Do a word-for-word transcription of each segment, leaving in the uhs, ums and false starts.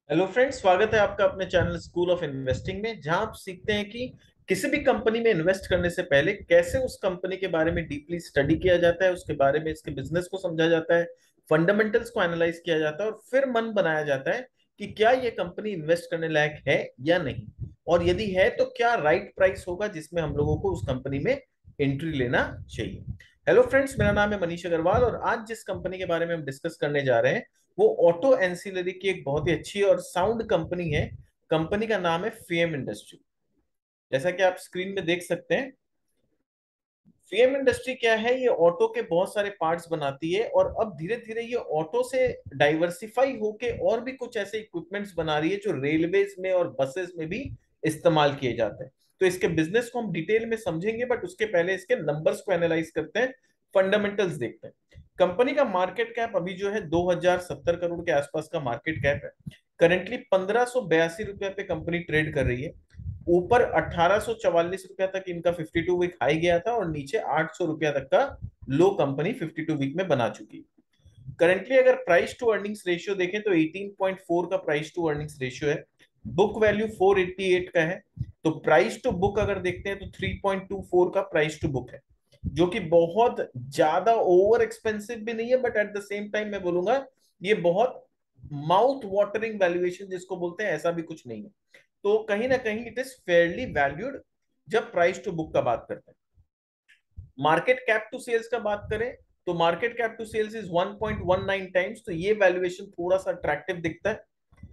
Hello friends, स्वागत है आपका अपने चैनल स्कूल ऑफ इन्वेस्टिंग में, जहां आप सीखते हैं कि किसी भी कंपनी में इन्वेस्ट करने से पहले कैसे उस कंपनी के बारे में डीपली स्टडी किया जाता है, उसके बारे में इसके बिजनेस को समझा जाता है, फंडामेंटल्स को एनालाइज किया जाता है और फिर मन बनाया जाता है कि क्या ये कंपनी इन्वेस्ट करने लायक है या नहीं, और यदि है तो क्या राइट प्राइस होगा जिसमें हम लोगों को उस कंपनी में एंट्री लेना चाहिए। हेलो फ्रेंड्स, मेरा नाम है मनीष अग्रवाल और आज जिस कंपनी के बारे में हम डिस्कस करने जा रहे हैं वो ऑटो एंसिलरी की एक बहुत ही अच्छी और साउंड कंपनी है। कंपनी का नाम है फीएम इंडस्ट्री। जैसा कि आप स्क्रीन में देख सकते हैं, फीएम इंडस्ट्री क्या है, ये ऑटो के बहुत सारे पार्ट्स बनाती है और अब धीरे धीरे ये ऑटो से डाइवर्सिफाई होके और भी कुछ ऐसे इक्विपमेंट्स बना रही है जो रेलवेज में और बसेस में भी इस्तेमाल किए जाते हैं। तो इसके बिजनेस को हम डिटेल में समझेंगे, बट उसके पहले इसके नंबर्स को एनालाइज करते हैं, फंडामेंटल्स देखते हैं। कंपनी का मार्केट कैप अभी जो है दो हजार सत्तर करोड़ के आसपास का मार्केट कैप है। करेंटली पंद्रह सौ बयासी रुपए पे कंपनी ट्रेड कर रही है। ऊपर अठारह सौ चवालीस रुपया तक इनका बावन वीक हाई गया था और नीचे आठ सौ रुपया तक का लो कंपनी बावन वीक में बना चुकी है। करंटली अगर प्राइस टू अर्निंग्स रेशियो देखें तो अठारह पॉइंट चार का प्राइस टू अर्निंग्स रेशियो है। बुक वैल्यू चार सौ अट्ठासी का है। तो प्राइस टू बुक अगर देखते हैं तो तीन पॉइंट दो चार का प्राइस टू बुक है, जो कि बहुत ज्यादा ओवर एक्सपेंसिव भी नहीं है, but at the same time मैं बोलूंगा ये बहुत माउथ वाटरिंग वैल्यूएशन जिसको बोलते हैं ऐसा भी कुछ नहीं है। तो कहीं ना कहीं इट इज फेयरली वैल्यूड जब प्राइस टू बुक का बात करते हैं। मार्केट कैप टू सेल्स का बात करें तो market cap to sales is one point one nine times, तो ये वैल्यूएशन थोड़ा सा अट्रैक्टिव दिखता है।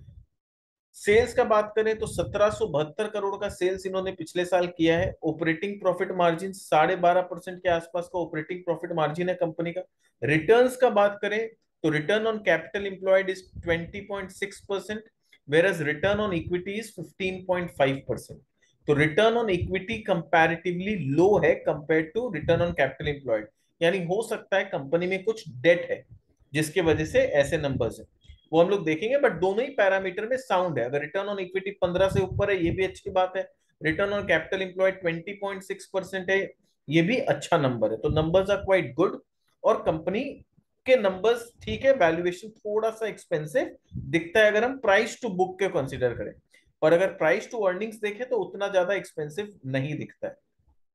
सेल्स का बात करें तो सत्रह सौ बहत्तर करोड़ का सेल्स इन्होंने पिछले साल किया है। ऑपरेटिंग प्रॉफिट मार्जिन साढ़े बारह परसेंट के आसपास का ऑपरेटिंग प्रॉफिट मार्जिन है कंपनी का। रिटर्न्स का बात करें तो return on capital employed is twenty point six percent, whereas return on equity is fifteen point five percent. तो return on equity comparatively low है compare to return on capital employed. यानी हो सकता है कंपनी में कुछ डेट है जिसके वजह से ऐसे नंबर्स है, वो हम लोग देखेंगे, बट दोनों ही पैरामीटर में साउंड है। अगर रिटर्न ऑन इक्विटी पंद्रह से ऊपर है ये भी अच्छी बात है, return on capital employed twenty point six percent है, ये भी अच्छा नंबर है। तो नंबर्स आर क्वाइट गुड और कंपनी के नंबर्स ठीक है। वैल्यूएशन थोड़ा सा एक्सपेंसिव दिखता है अगर हम प्राइस टू बुक के कंसीडर करें, और अगर प्राइस टू अर्निंग्स देखें तो उतना ज्यादा एक्सपेंसिव नहीं दिखता है।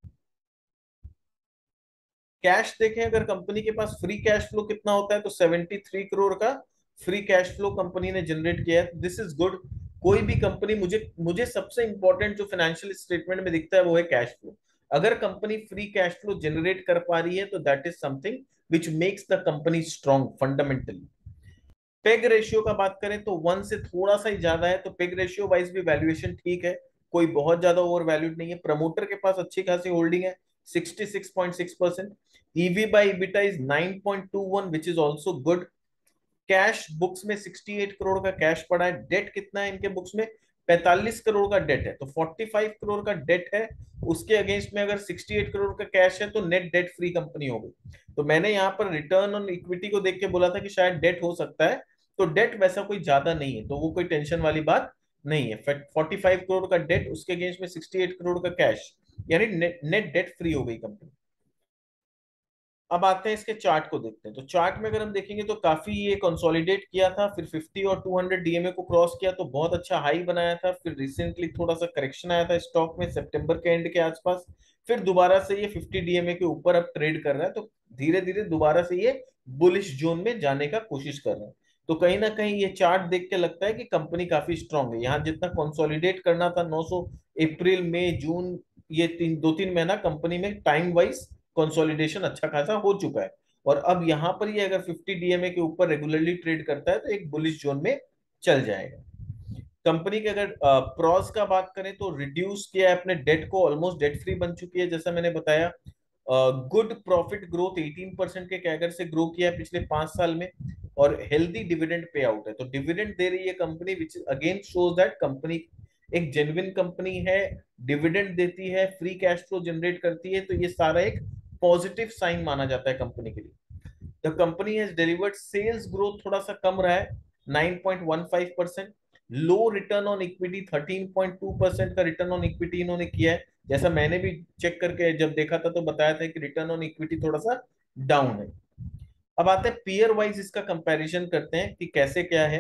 कैश देखें अगर कंपनी के पास फ्री कैश फ्लो कितना होता है तो तिहत्तर करोड़ का फ्री कैश फ्लो कंपनी ने जनरेट किया है। This is good. कोई भी कंपनी, मुझे मुझे सबसे इंपॉर्टेंट जो फाइनेंशियल स्टेटमेंट में दिखता है वो है कैश फ्लो। अगर company free cash flow generate कर पा रही है तो that is something which makes the company strong fundamentally. PEG ratio का बात करें तो वन से थोड़ा सा ही ज्यादा है, तो पेग रेशियो वाइज भी वैल्यूएशन ठीक है, कोई बहुत ज्यादा ओवर वैल्यूड नहीं है। प्रमोटर के पास अच्छी खासी होल्डिंग है, sixty six point six percent. EV by EBITDA is nine point two one which is also good. Cash books में अड़सठ करोड़ का कैश पड़ा है। डेट कितना है इनके बुक्स में? पैंतालीस करोड़ का डेट है, तो पैंतालीस करोड़ का डेट है। उसके अगेंस्ट में अगर अड़सठ करोड़ का कैश है तो नेट डेट फ्री कंपनी हो गई। तो मैंने यहाँ पर रिटर्न ऑन इक्विटी को देख के बोला था कि शायद डेट हो सकता है, तो डेट वैसा कोई ज्यादा नहीं है, तो वो कोई टेंशन वाली बात नहीं है। पैंतालीस करोड़ का डेट, उसके अगेंस्ट में अड़सठ करोड़ का कैश, यानी नेट नेट डेट फ्री हो गई कंपनी। अब आते हैं इसके चार्ट को देखते हैं। तो चार्ट में अगर हम देखेंगे तो काफी ये कंसोलिडेट किया था, फिर फिफ्टी और टू हंड्रेड डीएमए को क्रॉस किया तो बहुत अच्छा हाई बनाया था। फिर रिसेंटली थोड़ा सा करेक्शन आया था स्टॉक में सितंबर के एंड के आसपास। फिर दोबारा से ये फिफ्टी डीएमए के ऊपर अब ट्रेड कर रहा है, तो धीरे धीरे दोबारा से ये बुलिश जोन में जाने का कोशिश कर रहा है। तो कहीं ना कहीं ये चार्ट देख के लगता है कि कंपनी काफी स्ट्रांग है। यहाँ जितना कंसोलिडेट करना था नौ सौ, अप्रैल मई जून, ये तीन दो तीन महीना कंपनी में टाइम वाइज कंसोलिडेशन अच्छा खासा हो चुका है। और अब यहां पर ये अगर फिफ्टी डीएमए के ऊपर रेगुलरली ट्रेड करता है तो एक बुलिश जोन में चल जाएगा। कंपनी के अगर प्रॉस का बात करें तो रिड्यूस किया है अपने डेट को, ऑलमोस्ट डेट फ्री बन चुकी है जैसा मैंने बताया। Good profit growth eighteen percent के कैगर से ग्रो किया है पिछले पांच साल में, और हेल्दी डिविडेंड पे आउट है। तो डिविडेंड दे रही है company, which again shows that company एक जेन्युइन कंपनी है, डिविडेंड देती है, फ्री कैश फ्लो जनरेट करती है, तो ये सारा एक पॉजिटिव साइन माना जाता है कंपनी के लिए। The company has delivered sales growth थोड़ा सा कम रहा है, nine point one five percent. Low return on equity, thirteen point two percent का रिटर्न ऑन इक्विटी इन्होंने किया है। जैसा मैंने भी चेक करके जब देखा था तो बताया था कि रिटर्न ऑन इक्विटी थोड़ा सा डाउन है। अब आते हैं पीयर वाइज इसका कंपैरिजन करते हैं कि कैसे क्या है।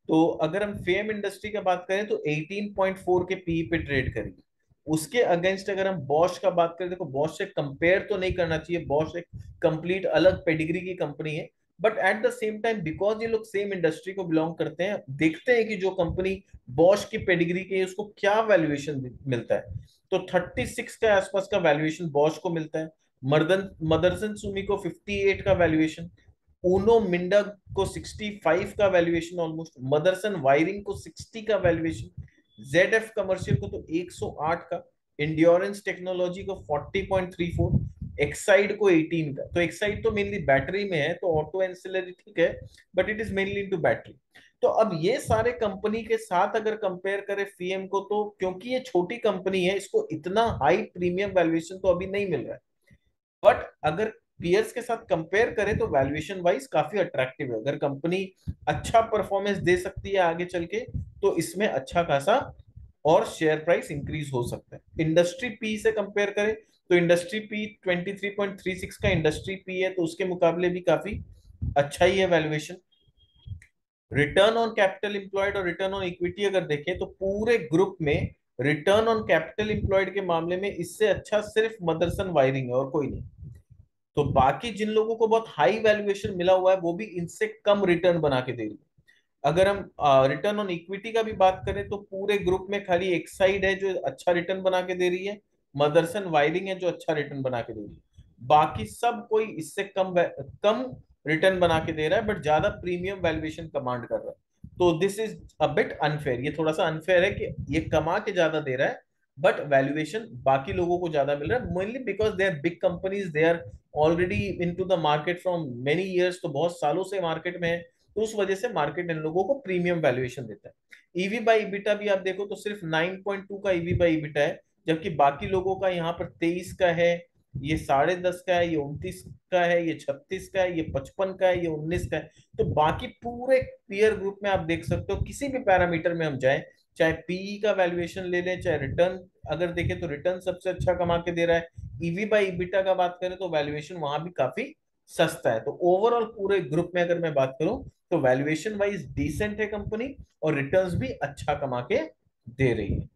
तो अगर हम फेम इंडस्ट्री का बात करें तो एटीन पॉइंट फोर के पीई पे ट्रेड करी। उसके अगेंस्ट अगर हम बॉश का बात करें, देखो बॉश से कंपेयर तो नहीं करना चाहिए, बॉश एक कंप्लीट अलग पेडिग्री की कंपनी है, but at the same time because ये लोग सेम इंडस्ट्री को बिलोंग करते हैं, देखते हैं कि जो कंपनी बॉश की पेडिग्री की है उसको क्या वैल्यूएशन मिलता है। तो थर्टी सिक्स के आसपास का वैल्यूएशन बॉश को मिलता है, मर्दन मदरसन सुमी को फिफ्टी एट का वैल्यूएशन, ऊनो मिंडा को सिक्सटी फाइव का वैल्यूएशन ऑलमोस्ट, मदरसन वायरिंग को सिक्सटी का वैल्यूएशन, जेड एफ कमर्शियल को तो एक सौ आठ का, इंड्योरेंस टेक्नोलॉजी को forty point three four, Exide को एटीन का। तो एक्साइड तो मेनली बैटरी में है, तो ऑटो एंसिलरी ठीक है, but it is mainly into battery. तो अब ये सारे कंपनी के साथ अगर कंपेयर करें फीएम को, तो क्योंकि ये छोटी कंपनी है इसको इतना हाई प्रीमियम वैल्यूएशन तो अभी नहीं मिल रहा है, बट अगर पीयर्स के साथ कंपेयर करें तो वैल्यूएशन वाइज काफी अट्रैक्टिव है। अगर कंपनी अच्छा परफॉर्मेंस दे सकती है आगे चल के, तो इसमें अच्छा खासा और शेयर प्राइस इंक्रीज हो सकता है। इंडस्ट्री पी से कंपेयर करें तो industry P twenty three point three six का इंडस्ट्री पी है, तो उसके मुकाबले भी काफी अच्छा ही है valuation. Return on capital employed और रिटर्न ऑन इक्विटी अगर देखें तो पूरे ग्रुप में रिटर्न ऑन कैपिटल इंप्लॉयड के मामले में इससे अच्छा सिर्फ मदरसन वायरिंग है और कोई नहीं। तो बाकी जिन लोगों को बहुत हाई वैल्यूएशन मिला हुआ है वो भी इनसे कम रिटर्न बना के दे रही है। अगर हम रिटर्न ऑन इक्विटी का भी बात करें तो पूरे ग्रुप में खाली एक साइड है जो अच्छा रिटर्न बना के दे रही है, मदरसन वायरिंग है जो अच्छा रिटर्न बना के दे रही है। बाकी सब कोई इससे कम कम रिटर्न बना के दे रहा है, बट ज्यादा प्रीमियम वैल्यूएशन कमांड कर रहा है। तो this is a bit unfair, ये थोड़ा सा अनफेयर है कि ये कमा के ज्यादा दे रहा है बट वैल्यूएशन बाकी लोगों को ज्यादा मिल रहा है, mainly because they are big companies, they are already into the market from many years, तो बहुत सालों से मार्केट में है, तो उस वजह से मार्केट इन लोगों को प्रीमियम वैल्यूएशन देता है। ईवी बाई इबिटा भी आप देखो तो सिर्फ नाइन पॉइंट टू का ईवी बाई इबिटा है, जबकि बाकी लोगों का यहाँ पर तेईस का है, ये साढ़े दस का है, ये उनतीस का है, ये छत्तीस का है, ये पचपन का है, ये उन्नीस का है। तो बाकी पूरे पीयर ग्रुप में आप देख सकते हो किसी भी पैरामीटर में हम जाए, चाहे पीई का वैल्यूएशन ले लें, चाहे रिटर्न अगर देखें तो रिटर्न सबसे अच्छा कमा के दे रहा है, ईवी बाई इबिटा का बात करें तो वैल्यूएशन वहां भी काफी सस्ता है। तो ओवरऑल पूरे ग्रुप में अगर मैं बात करूं तो वैल्यूएशन वाइज डिसेंट है कंपनी, और रिटर्न्स भी अच्छा कमा के दे रही है।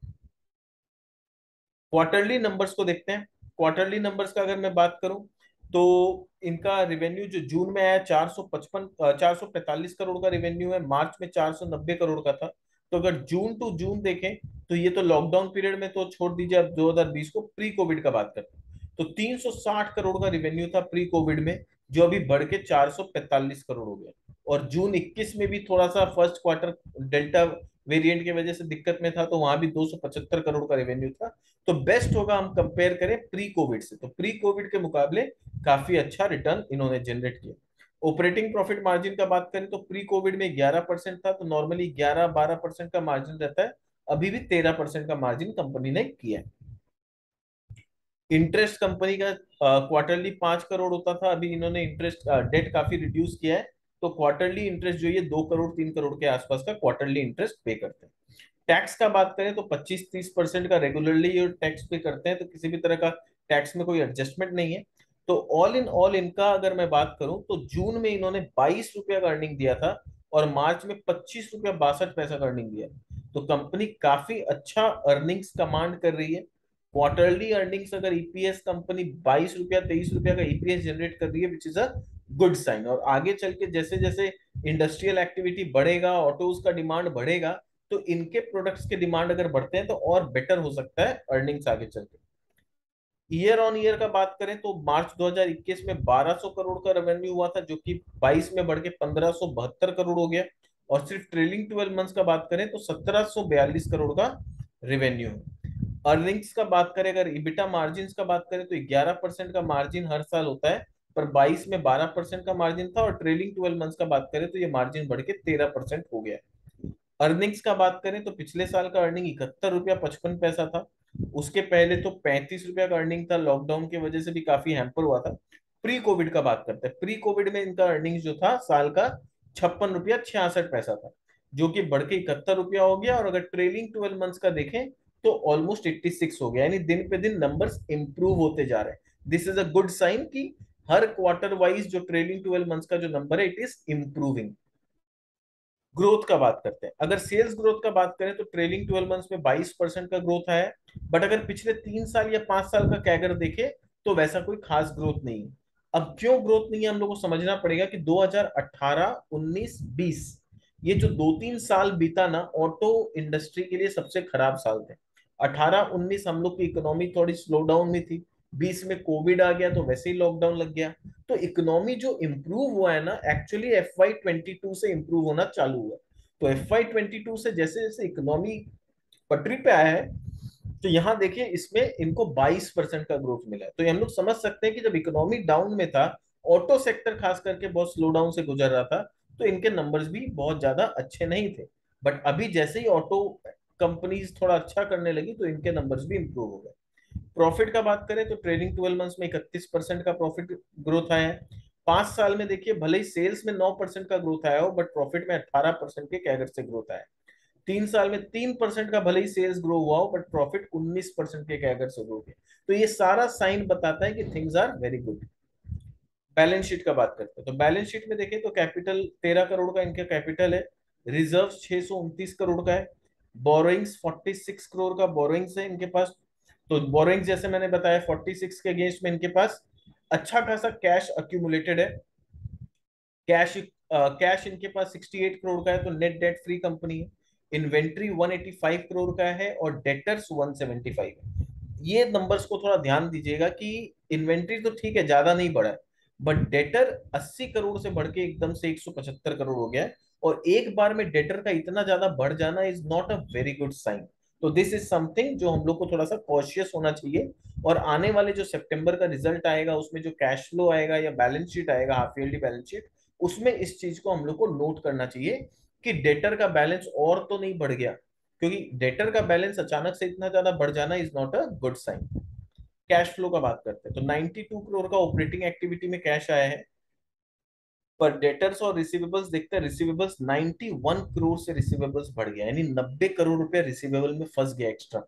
क्वार्टरली नंबर्स को देखते हैं। क्वार्टरली नंबर्स का अगर मैं बात करूं तो इनका रिवेन्यू जो जून में आया चार सौ पचपन, चार सौ पैंतालीस करोड़ का रिवेन्यू है, मार्च में चार सौ नब्बे करोड़ का था। तो अगर जून टू जून देखें तो ये तो लॉकडाउन पीरियड में तो छोड़ दीजिए, अब दो हज़ार बीस को प्री कोविड का बात करते हैं तो तीन सौ साठ करोड़ का रिवेन्यू था प्री कोविड में, जो अभी बढ़ के चार सौ पैंतालीस करोड़ हो गया। और जून इक्कीस में भी थोड़ा सा फर्स्ट क्वार्टर डेल्टा वेरिएंट की वजह से दिक्कत में था, तो वहां भी दो सौ पचहत्तर करोड़ का रेवेन्यू था। तो बेस्ट होगा हम कंपेयर करें प्री कोविड से, तो प्री कोविड के मुकाबले काफी अच्छा रिटर्न इन्होंने जनरेट किया। ऑपरेटिंग प्रॉफिट मार्जिन का बात करें तो प्री कोविड में ग्यारह परसेंट था, तो नॉर्मली ग्यारह बारह परसेंट का मार्जिन रहता है, अभी भी तेरह परसेंट का मार्जिन कंपनी ने किया है। इंटरेस्ट कंपनी का क्वार्टरली पांच करोड़ होता था, अभी इन्होंने इंटरेस्ट डेट काफी रिड्यूस किया है, तो क्वार्टरली इंटरेस्ट जो ये दो करोड़ तीन करोड़ के आसपास का क्वार्टरली इंटरेस्ट पे करते हैं। टैक्स का बात करें तो पच्चीस तीस परसेंट का रेगुलरली ये टैक्स पे करते हैं, तो किसी भी तरह का टैक्स में कोई एडजस्टमेंट नहीं है। तो ऑल इन ऑल इनका अगर मैं बात करूं तो जून में इन्होंने बाईस रुपया का अर्निंग दिया था, और मार्च में पच्चीस रुपया बासठ पैसा का अर्निंग दिया। तो कंपनी काफी अच्छा अर्निंग्स कमांड कर रही है। क्वार्टरली अर्निंग्स अगर ईपीएस कंपनी बाईस रुपया तेईस रुपया का ईपीएस जनरेट कर रही है, which is a good sign. और आगे चल के जैसे जैसे इंडस्ट्रियल एक्टिविटी बढ़ेगा, ऑटोज का डिमांड बढ़ेगा, तो इनके प्रोडक्ट्स के डिमांड अगर बढ़ते हैं तो और बेटर हो सकता है अर्निंग्स आगे चल के। ईयर ऑन ईयर का बात करें तो मार्च दो हज़ार इक्कीस में बारह सौ करोड़ का रेवेन्यू हुआ था, जो कि बाईस में बढ़ के पंद्रह सौ बहत्तर करोड़ हो गया। और सिर्फ ट्रेलिंग ट्वेल्व मंथ्स का बात करें तो सत्रह सौ बयालीस करोड़ का रेवेन्यू है। अर्निंग्स का बात करें, अगर इबिटा मार्जिन का बात करें तो ग्यारह परसेंट का मार्जिन हर साल होता है, पर बाईस में बारह परसेंट का मार्जिन था, और ट्रेलिंग ट्वेल्व मंथ्स का बात करें तो ये मार्जिन बढ़ के तेरह परसेंट हो गया है। अर्निंग्स का बात करें तो पिछले साल का अर्निंग इकहत्तर रुपया पचपन पैसा था, उसके पहले तो पैंतीस रुपया का अर्निंग था, लॉकडाउन की वजह से भी काफी हैम्पर हुआ था। प्री कोविड का बात करते हैं, प्री कोविड में इनका अर्निंग जो था साल का छप्पन रुपया छियासठ पैसा था, जो कि बढ़ के इकहत्तर रुपया हो गया। और अगर ट्रेलिंग ट्वेल्व मंथ्स का देखें तो ऑलमोस्ट एट्टी सिक्स हो गया, यानी दिन पे दिन नंबर्स इंप्रूव होते जा रहे हैं। This is a good sign कि हर क्वार्टर वाइज जो ट्रेलिंग ट्वेल्व मंथ्स का जो नंबर है इट इज इंप्रूविंग। ग्रोथ का बात करते हैं, अगर सेल्स ग्रोथ का बात करें तो ट्रेलिंग ट्वेल्व मंथ्स में बाईस परसेंट का ग्रोथ आया है। बट अगर पिछले तीन साल या पांच साल का कैगर देखे तो वैसा कोई खास ग्रोथ नहीं है। अब क्यों ग्रोथ नहीं है हम लोग को समझना पड़ेगा कि दो हज़ार अठारह, उन्नीस, बीस, ये जो दो तीन साल बीता ना, ऑटो इंडस्ट्री के लिए सबसे खराब साल थे। अठारह उन्नीस हम लोग की इकोनॉमी थोड़ी स्लो डाउन में थी, बीस में कोविड आ गया तो वैसे ही लॉकडाउन लग गया। तो इकोनॉमी जो इम्प्रूव हुआ है ना, actually F Y twenty two से इम्प्रूव होना चालू हुआ। तो एफ वाई ट्वेंटी टू से जैसे जैसे इकोनॉमी पटरी पे आया है, तो यहाँ देखिए इसमें इनको बाईस परसेंट का ग्रोथ मिला है। तो ये हम लोग समझ सकते हैं कि जब इकोनॉमी डाउन में था, ऑटो सेक्टर खास करके बहुत स्लो डाउन से गुजर रहा था, तो इनके नंबर्स भी बहुत ज्यादा अच्छे नहीं थे। बट अभी जैसे ही ऑटो कंपनीज थोड़ा अच्छा करने लगी तो इनके नंबर्स भी इंप्रूव हो गए। प्रॉफिट का बात करें तो ट्रेलिंग ट्वेल्व मंथ्स में इकतीस परसेंट का प्रॉफिट ग्रोथ आया है। पांच साल में देखिए भले ही सेल्स में नौ परसेंट का ग्रोथ आया हो, बट प्रॉफिट में अठारह परसेंट के कैगर से ग्रोथ आया है। तीन साल में तीन परसेंट का भले ही सेल्स ग्रो हुआ हो, बट प्रॉफिट उन्नीस परसेंट के कैगर से ग्रो किया। तो ये सारा साइन बताता है कि things are very good. Balance sheet का बात करते हैं तो बैलेंस शीट में देखें तो कैपिटल तेरह करोड़ का इनका कैपिटल है। रिजर्व छह सौ उनतीस करोड़ का है। बोरोइंग्स छियालीस करोड़ का बोरोइंग्स है इनके पास। तो बोरोइंग्स जैसे मैंने बताया छियालीस के अगेंस्ट में इनके पास अच्छा खासा कैश अक्यूमुलेटेड है। कैश कैश इनके पास अड़सठ करोड़ का है, तो नेट डेट फ्री कंपनी है। इन्वेंट्री एक सौ पचासी करोड़ का है और डेटर्स एक सौ पचहत्तर है। ये नंबर्स को थोड़ा ध्यान दीजिएगा कि इन्वेंट्री तो ठीक है, ज्यादा नहीं बढ़ा है, बट डेटर अस्सी करोड़ से बढ़ के एकदम से एक सौ पचहत्तर करोड़ हो गया है। और एक बार में डेटर का इतना ज्यादा बढ़ जाना is not a very good sign. तो दिस इज समथिंग जो हम लोग को थोड़ा सा कॉशियस होना चाहिए। और आने वाले जो सितंबर का रिजल्ट आएगा उसमें जो कैश फ्लो आएगा या बैलेंस शीट आएगा, हाफ ईयरली बैलेंस शीट, उसमें इस चीज को हम लोग को नोट करना चाहिए कि डेटर का बैलेंस और तो नहीं बढ़ गया, क्योंकि डेटर का बैलेंस अचानक से इतना ज्यादा बढ़ जाना is not a good sign. Cash flow का बात करते हैं तो बानवे करोड़ का ऑपरेटिंग एक्टिविटी में कैश आया है। पर डेटर्स और रिसीवेबल्स देखते हैं, रिसीवेबल्स इक्यानवे करोड़ से रिसीवेबल्स बढ़ गया, यानी नब्बे करोड़ रुपया रिसीवेबल में फंस गया एक्स्ट्रा।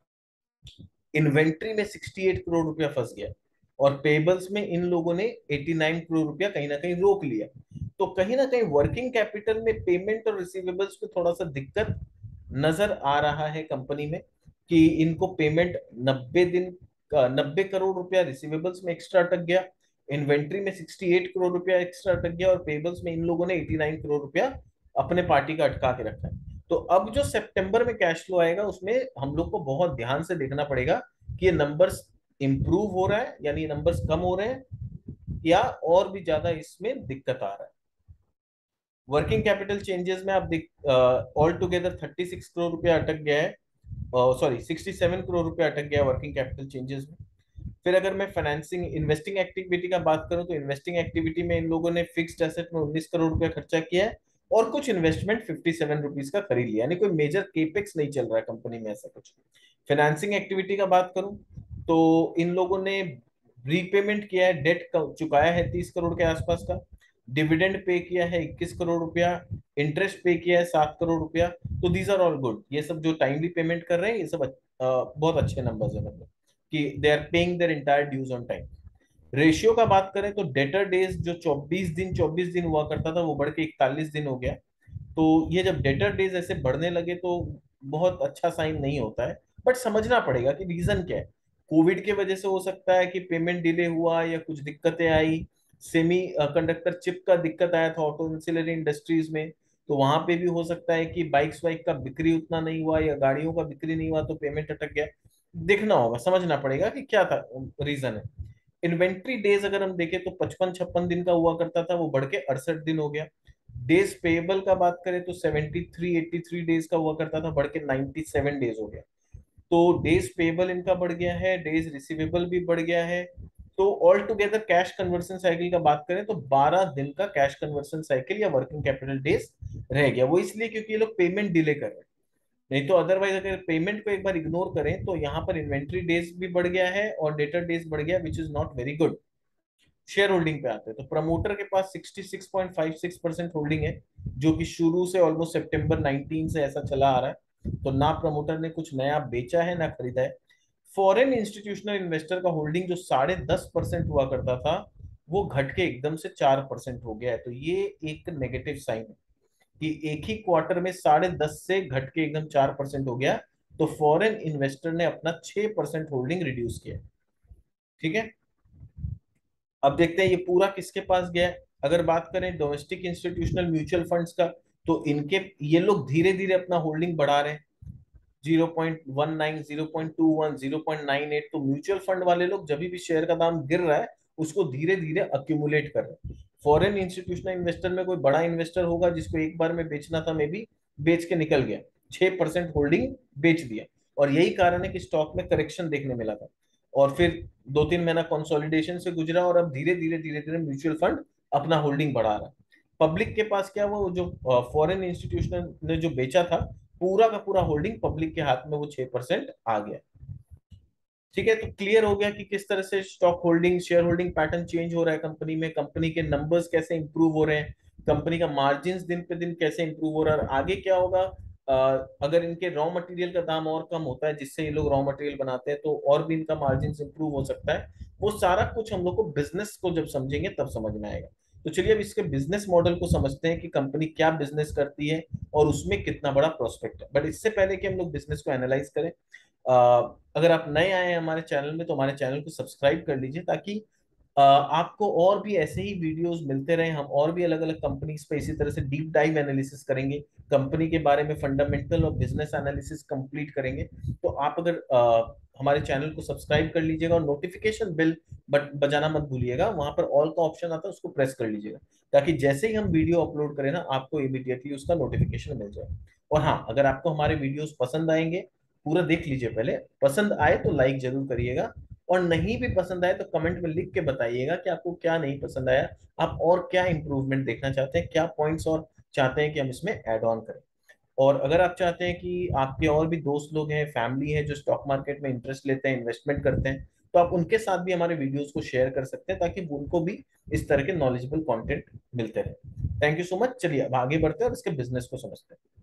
इन्वेंट्री में अड़सठ करोड़ रुपया फंस गया। और पेबल्स में इन लोगों ने नवासी करोड़ रुपया कहीं ना कहीं रोक लिया। तो कहीं ना कहीं वर्किंग कैपिटल में पेमेंट और रिसीवेबल्स में थोड़ा सा दिक्कत नजर आ रहा है कंपनी में, कि इनको पेमेंट नब्बे दिन का नब्बे करोड़ रुपया रिसीवेबल्स में एक्स्ट्रा अटक गया। इन्वेंट्री में अड़सठ करोड़ रुपया एक्स्ट्रा अटक गया और पेबल्स में इन लोगों ने नवासी करोड़ रुपया अपने पार्टी का अटका के रखा है। तो अब जो सितंबर में कैश फ्लो आएगा उसमें हम लोग को बहुत ध्यान से देखना पड़ेगा कि ये नंबर्स इंप्रूव हो रहा है, यानी नंबर्स कम हो रहे हैं, या और भी ज्यादा इसमें दिक्कत आ रहा है। वर्किंग कैपिटल चेंजेस में आप देख all together thirty six crore रुपया अटक गया है। सॉरी सिक्सटी सेवन करोड़ रुपया अटक गया वर्किंग कैपिटल चेंजेस में। फिर अगर मैं फाइनेंसिंग इन्वेस्टिंग एक्टिविटी का बात करूं तो इन्वेस्टिंग एक्टिविटी में इन लोगों ने फिक्स्ड एसेट में उन्नीस करोड़ रुपया खर्चा किया है और कुछ इन्वेस्टमेंट फिफ्टी सेवन रुपीज का खरीद लिया, यानी कोई मेजर केपेक्स नहीं चल रहा है कंपनी में ऐसा कुछ। फाइनेंसिंग एक्टिविटी का बात करूं तो इन लोगों ने रीपेमेंट किया है, डेट चुकाया है तीस करोड़ के आसपास का। डिविडेंड पे किया है इक्कीस करोड़ रुपया। इंटरेस्ट पे किया है सात करोड़ रुपया। तो दीज आर ऑल गुड, ये सब जो टाइमली पेमेंट कर रहे हैं ये सब अ, बहुत अच्छे नंबर्स है, मतलब कि they are paying their entire dues on time. Ratio का बात करें तो डेटर डेज जो चौबीस दिन चौबीस दिन हुआ करता था वो बढ़ के इकतालीस दिन हो गया। तो ये जब डेटर डेज ऐसे बढ़ने लगे तो बहुत अच्छा साइन नहीं होता है। बट समझना पड़ेगा कि रीजन क्या है। कोविड के वजह से हो सकता है कि पेमेंट डिले हुआ या कुछ दिक्कतें आई। सेमी कंडक्टर चिप का दिक्कत आया था ऑटो इंसिलरी इंडस्ट्रीज में, तो वहां पे भी हो सकता है कि बाइक्स वाइक का बिक्री उतना नहीं हुआ या गाड़ियों का बिक्री नहीं हुआ तो पेमेंट अटक गया। देखना होगा, समझना पड़ेगा कि क्या था रीजन है। इन्वेंट्री डेज अगर हम देखें तो पचपन छप्पन दिन का हुआ करता था, वो बढ़ के अड़सठ दिन हो गया। डेज पेएबल का बात करें तो seventy three eighty three days का हुआ करता था, बढ़ के नाइन्टी सेवन डेज हो गया। तो डेज पेएबल इनका बढ़ गया है, डेज रिसीवेबल भी बढ़ गया है। तो all together cash conversion cycle का बात करें तो बारह दिन का कैश कन्वर्शन साइकिल या वर्किंग कैपिटल डेज रह गया। वो इसलिए क्योंकि ये लोग पेमेंट डिले कर रहे हैं, नहीं तो अदरवाइज अगर पेमेंट को एक बार इग्नोर करें तो यहाँ पर इन्वेंट्री डेज भी बढ़ गया है और डेटर डेज बढ़ गया, which is not very good. Share holding पे आते हैं तो प्रमोटर के पास sixty six point five six percent holding है, जो कि शुरू से ऑलमोस्ट सितंबर नाइनटीन से ऐसा चला आ रहा है। तो ना प्रमोटर ने कुछ नया बेचा है ना खरीदा है। फॉरेन इंस्टीट्यूशनल इन्वेस्टर का होल्डिंग जो साढ़े दस परसेंट हुआ करता था वो घट के एकदम से चार परसेंट हो गया है, तो ये एक नेगेटिव साइन है। कि एक ही क्वार्टर में साढ़े दस से घट के एकदम चार परसेंट हो गया, तो फॉरेन इन्वेस्टर ने अपना छह परसेंट होल्डिंग रिड्यूस किया। ठीक है, अब देखते हैं ये पूरा किसके पास गया है। अगर बात करें डोमेस्टिक इंस्टीट्यूशनल म्यूचुअल फंड्स का, तो इनके ये लोग धीरे धीरे अपना होल्डिंग बढ़ा रहे हैं, zero point one nine, zero point two one, zero point nine eight. तो म्यूचुअल फंड वाले लोग जब भी शेयर का दाम गिर रहा है उसको धीरे धीरे अक्यूमुलेट कर रहे हैं। फॉरेन इंस्टीट्यूशनल इन्वेस्टर में कोई बड़ा इन्वेस्टर होगा जिसको एक बार में बेचना था, मे बी बेच के निकल गया, छह परसेंट होल्डिंग बेच दिया, और यही कारण है कि स्टॉक में करेक्शन देखने मिला था। और फिर दो तीन महीना कंसोलिडेशन से गुजरा, और अब धीरे धीरे धीरे धीरे म्यूचुअल फंड अपना होल्डिंग बढ़ा रहा है। पब्लिक के पास क्या, वो जो फॉरेन इंस्टीट्यूशनल ने जो बेचा था, पूरा का पूरा होल्डिंग पब्लिक के हाथ में वो छह परसेंट आ गया। ठीक है, तो क्लियर हो गया कि किस तरह से stock holding, share holding pattern change हो रहा है कंपनी में, कंपनी के नंबर्स कैसे इंप्रूव हो रहे हैं, कंपनी का मार्जिन दिन पे दिन कैसे इंप्रूव हो रहा है, और आगे क्या होगा। अ, अगर इनके रॉ मटेरियल का दाम और कम होता है जिससे ये लोग रॉ मटेरियल बनाते हैं, तो और भी इनका मार्जिन इंप्रूव हो सकता है। वो सारा कुछ हम लोग को बिजनेस को जब समझेंगे तब समझ में आएगा। तो चलिए अब इसके बिजनेस मॉडल को समझते हैं कि कंपनी क्या बिजनेस करती है और उसमें कितना बड़ा प्रोस्पेक्ट है। बट इससे पहले कि हम लोग बिजनेस को एनालाइज करें, अ, अगर आप नए आए हैं हमारे चैनल में, तो हमारे चैनल को सब्सक्राइब कर लीजिए, ताकि अ, आपको और भी ऐसे ही वीडियोस मिलते रहें। हम और भी अलग अलग कंपनीज पे इसी तरह से डीप डाइव एनालिसिस करेंगे, कंपनी के बारे में फंडामेंटल और बिजनेस एनालिसिस कंप्लीट करेंगे। तो आप अगर अ, हमारे चैनल को सब्सक्राइब कर लीजिएगा, और नोटिफिकेशन बिल बट बजाना मत भूलिएगा, वहां पर ऑल का ऑप्शन आता है, उसको प्रेस कर लीजिएगा, ताकि जैसे ही हम वीडियो अपलोड करें ना, आपको इमीडिएटली उसका नोटिफिकेशन मिल जाए। और हाँ, अगर आपको हमारे वीडियोस पसंद आएंगे, पूरा देख लीजिए पहले, पसंद आए तो लाइक जरूर करिएगा, और नहीं भी पसंद आए तो कमेंट में लिख के बताइएगा कि आपको क्या नहीं पसंद आया, आप और क्या इंप्रूवमेंट देखना चाहते हैं, क्या पॉइंट्स और चाहते हैं कि हम इसमें ऐड ऑन करें। और अगर आप चाहते हैं कि आपके और भी दोस्त लोग हैं, फैमिली है, जो स्टॉक मार्केट में इंटरेस्ट लेते हैं, इन्वेस्टमेंट करते हैं, तो आप उनके साथ भी हमारे वीडियोस को शेयर कर सकते हैं, ताकि उनको भी इस तरह के नॉलेजेबल कंटेंट मिलते रहे। Thank you so much. चलिए अब आगे बढ़ते हैं और इसके बिजनेस को समझते हैं।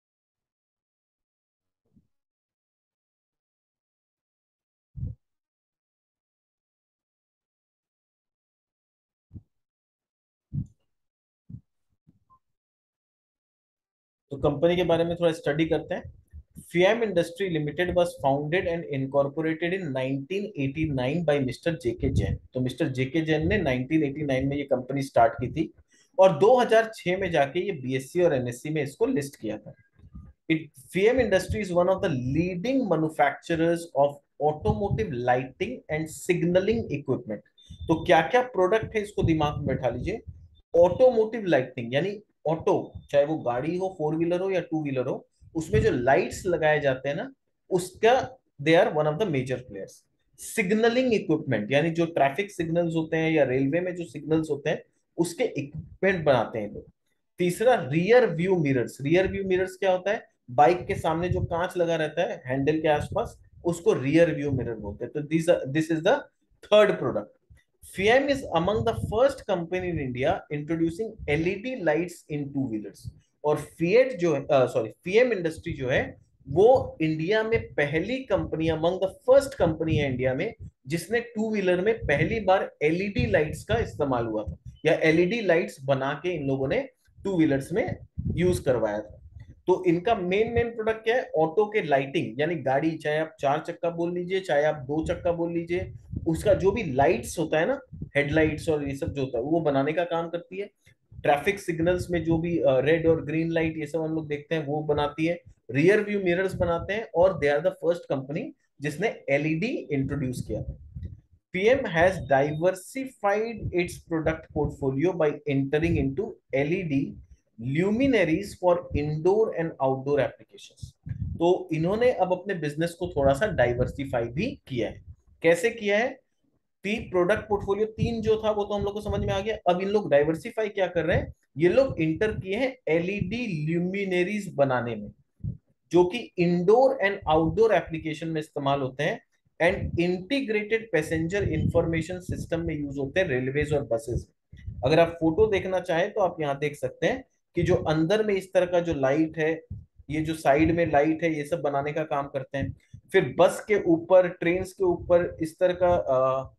तो कंपनी के बारे में थोड़ा स्टडी करते हैं। Fiem industry limited was founded and incorporated in nineteen eighty nine by mister J K Jain. तो मिस्टर जेके जैन ने नाइनटीन एटी नाइन में ये कंपनी स्टार्ट की थी, और दो हज़ार छह में जाके ये बीएससी और एनएससी में इसको लिस्ट किया था। It, F I A M Industry is one of the leading manufacturers of automotive lighting and signaling equipment। तो क्या क्या प्रोडक्ट है इसको दिमाग में बैठा लीजिए। ऑटोमोटिव लाइटिंग यानी ऑटो, चाहे वो गाड़ी हो, फोर व्हीलर हो या टू व्हीलर हो, उसमें जो लाइट्स लगाए जाते हैं ना, उसका they are one of the major players. Signalling equipment यानी जो ट्रैफिक सिग्नल्स होते हैं या रेलवे में जो सिग्नल्स होते हैं, उसके इक्विपमेंट बनाते हैं लोग। तीसरा, rear view mirrors. Rear view mirrors क्या होता है? बाइक के सामने जो कांच लगा रहता है हैंडल के आसपास, उसको रियर व्यू मिरर बोलते हैं। तो this this is the third product. Fiem is among the first company in India introducing LED lights in two wheelers. और फिएट जो है, सॉरी, फिएम इंडस्ट्री जो है, वो इंडिया में पहली company, among the first company है इंडिया में, जिसने टू व्हीलर में पहली बार एलईडी लाइट्स का इस्तेमाल हुआ था, या एलईडी लाइट्स बना के इन लोगों ने टू व्हीलर्स में यूज करवाया था। तो इनका मेन मेन प्रोडक्ट क्या है? ऑटो के लाइटिंग, यानी गाड़ी, चाहे आप चार चक्का बोल लीजिए, चाहे आप दो चक्का बोल लीजिए, उसका जो भी लाइट्स होता है ना, हेडलाइट्स और ये सब जो होता है, वो बनाने का काम करती है। ट्रैफिक सिग्नल्स में जो भी रेड और ग्रीन लाइट ये सब हम लोग देखते हैं, वो बनाती है। रियर व्यू मिरर्स बनाते हैं, और they are the first company जिसने एलईडी इंट्रोड्यूस किया था। P M has diversified its product portfolio by entering into L E D luminaries for indoor and outdoor applications। तो इन्होंने अब अपने बिजनेस को थोड़ा सा डाइवर्सिफाई भी किया है। कैसे किया है? तीन प्रोडक्ट पोर्टफोलियो, तीन जो था वो तो हम लोग को समझ में आ गया। अब इन लोग डाइवर्सिफाई क्या कर रहे हैं? ये लोग इंटर किए हैं एलईडी ल्यूमिनेरीज बनाने में, जो कि इंडोर एंड आउटडोर एप्लीकेशन में इस्तेमाल होते हैं, and integrated passenger information system में यूज होते हैं रेलवेज और बसेस में। अगर आप फोटो देखना चाहें तो आप यहाँ देख सकते हैं कि जो अंदर में इस तरह का जो लाइट है, ये जो साइड में लाइट है, ये सब बनाने का काम करते हैं। फिर बस के ऊपर, ट्रेन के ऊपर इस तरह का अ,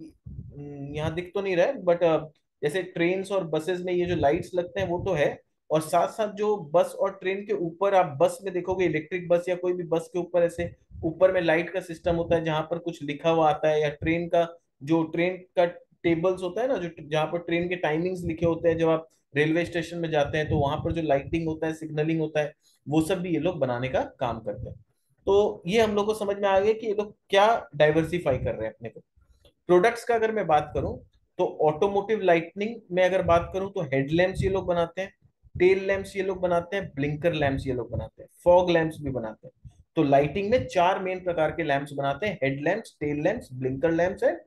यहाँ दिख तो नहीं रहा है, बट जैसे ट्रेन और बसेस में ये जो लाइट्स लगते हैं वो तो है। और साथ साथ जो बस और ट्रेन के ऊपर आप बस में देखोगे, इलेक्ट्रिक बस या कोई भी बस के ऊपर ऐसे ऊपर में लाइट का सिस्टम होता है जहां पर कुछ लिखा हुआ आता है, या ट्रेन का जो ट्रेन का टेबल्स होता है ना, जो जहां पर ट्रेन के टाइमिंग्स लिखे होते हैं, जब आप रेलवे स्टेशन में जाते हैं तो वहां पर जो लाइटिंग होता है, सिग्नलिंग होता है, वो सब भी ये लोग बनाने का काम करते हैं। तो ये हम लोग को समझ में आ गया कि ये लोग क्या डाइवर्सिफाई कर रहे हैं अपने को। प्रोडक्ट्स का अगर मैं बात करूं, तो ऑटोमोटिव लाइटनिंग में अगर बात करूं तो हेडलैम्प्स ये लोग बनाते हैं, टेल लैंप्स ये लोग बनाते हैं, ब्लिंकर लैंप्स ये लोग बनाते हैं, फॉग लैंप्स भी बनाते हैं। तो लाइटिंग में चार मेन प्रकार के लैंप्स बनाते हैं, head lamps, tail lamps, blinker lamps and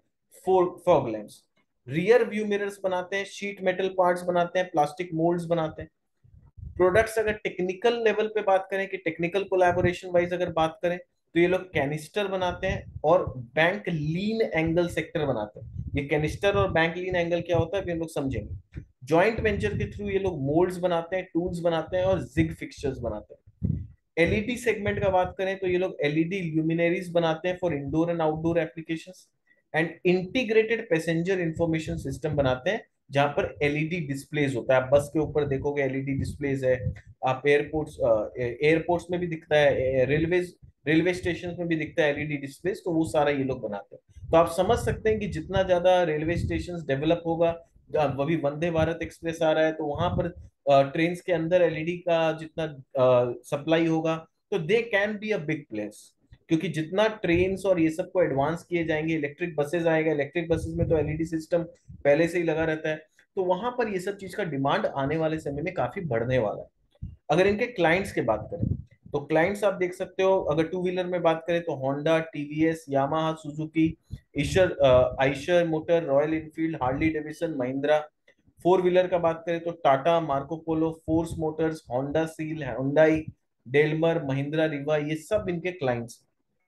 fog lamps. Rear view mirrors बनाते हैं, शीट मेटल पार्ट्स बनाते हैं, प्लास्टिक मोल्ड्स बनाते हैं। प्रोडक्ट्स अगर टेक्निकल लेवल पे बात करें, कि टेक्निकल कोलैबोरेशन वाइज अगर बात करें, तो ये लोग कैनिस्टर बनाते हैं और बैंक लीन एंगल सेक्टर बनाते हैं। ये कैनिस्टर और बैंक लीन एंगल क्या होता है अभी हम लोग समझेंगे। जॉइंट वेंचर के थ्रू ये लोग मोल्ड्स बनाते हैं, टूल्स बनाते हैं और जिग फिक्सचर्स बनाते हैं। एलईडी सेगमेंट का बात करें तो ये लोग एलईडी ल्यूमिनरीज बनाते हैं for indoor and outdoor applications. And integrated passenger information system बनाते हैं, जहां पर एलईडी डिस्प्लेज होता है। आप बस के ऊपर देखोगे एलईडी डिस्प्लेज है, आप एयरपोर्ट्स एयरपोर्ट्स में भी दिखता है, रेलवे रेलवे स्टेशन में भी दिखता है एलईडी डिस्प्लेज, तो वो सारा ये लोग बनाते हैं। तो आप समझ सकते हैं कि जितना ज्यादा रेलवे स्टेशन डेवलप होगा, अभी वंदे भारत एक्सप्रेस आ रहा है, तो वहां पर ट्रेन के अंदर एलईडी का जितना सप्लाई होगा, तो they can be a big place. क्योंकि जितना ट्रेन और ये सब को एडवांस किए जाएंगे, इलेक्ट्रिक बसेस आएगा, इलेक्ट्रिक बसेस में तो एलईडी सिस्टम पहले से ही लगा रहता है, तो वहां पर ये सब चीज का डिमांड आने वाले समय में काफी बढ़ने वाला है। अगर इनके क्लाइंट्स की बात करें, तो क्लाइंट्स आप देख सकते हो, अगर टू व्हीलर में बात करें तो Honda, TVS, Yamaha, Suzuki, Eicher Eicher Motor, Royal Enfield, Harley Davidson, Mahindra. Four wheeler का बात करें तो Tata, Marco Polo, Force Motors, Honda Siel, Hyundai, Daimler, Mahindra Reva, ये सब इनके क्लाइंट्स।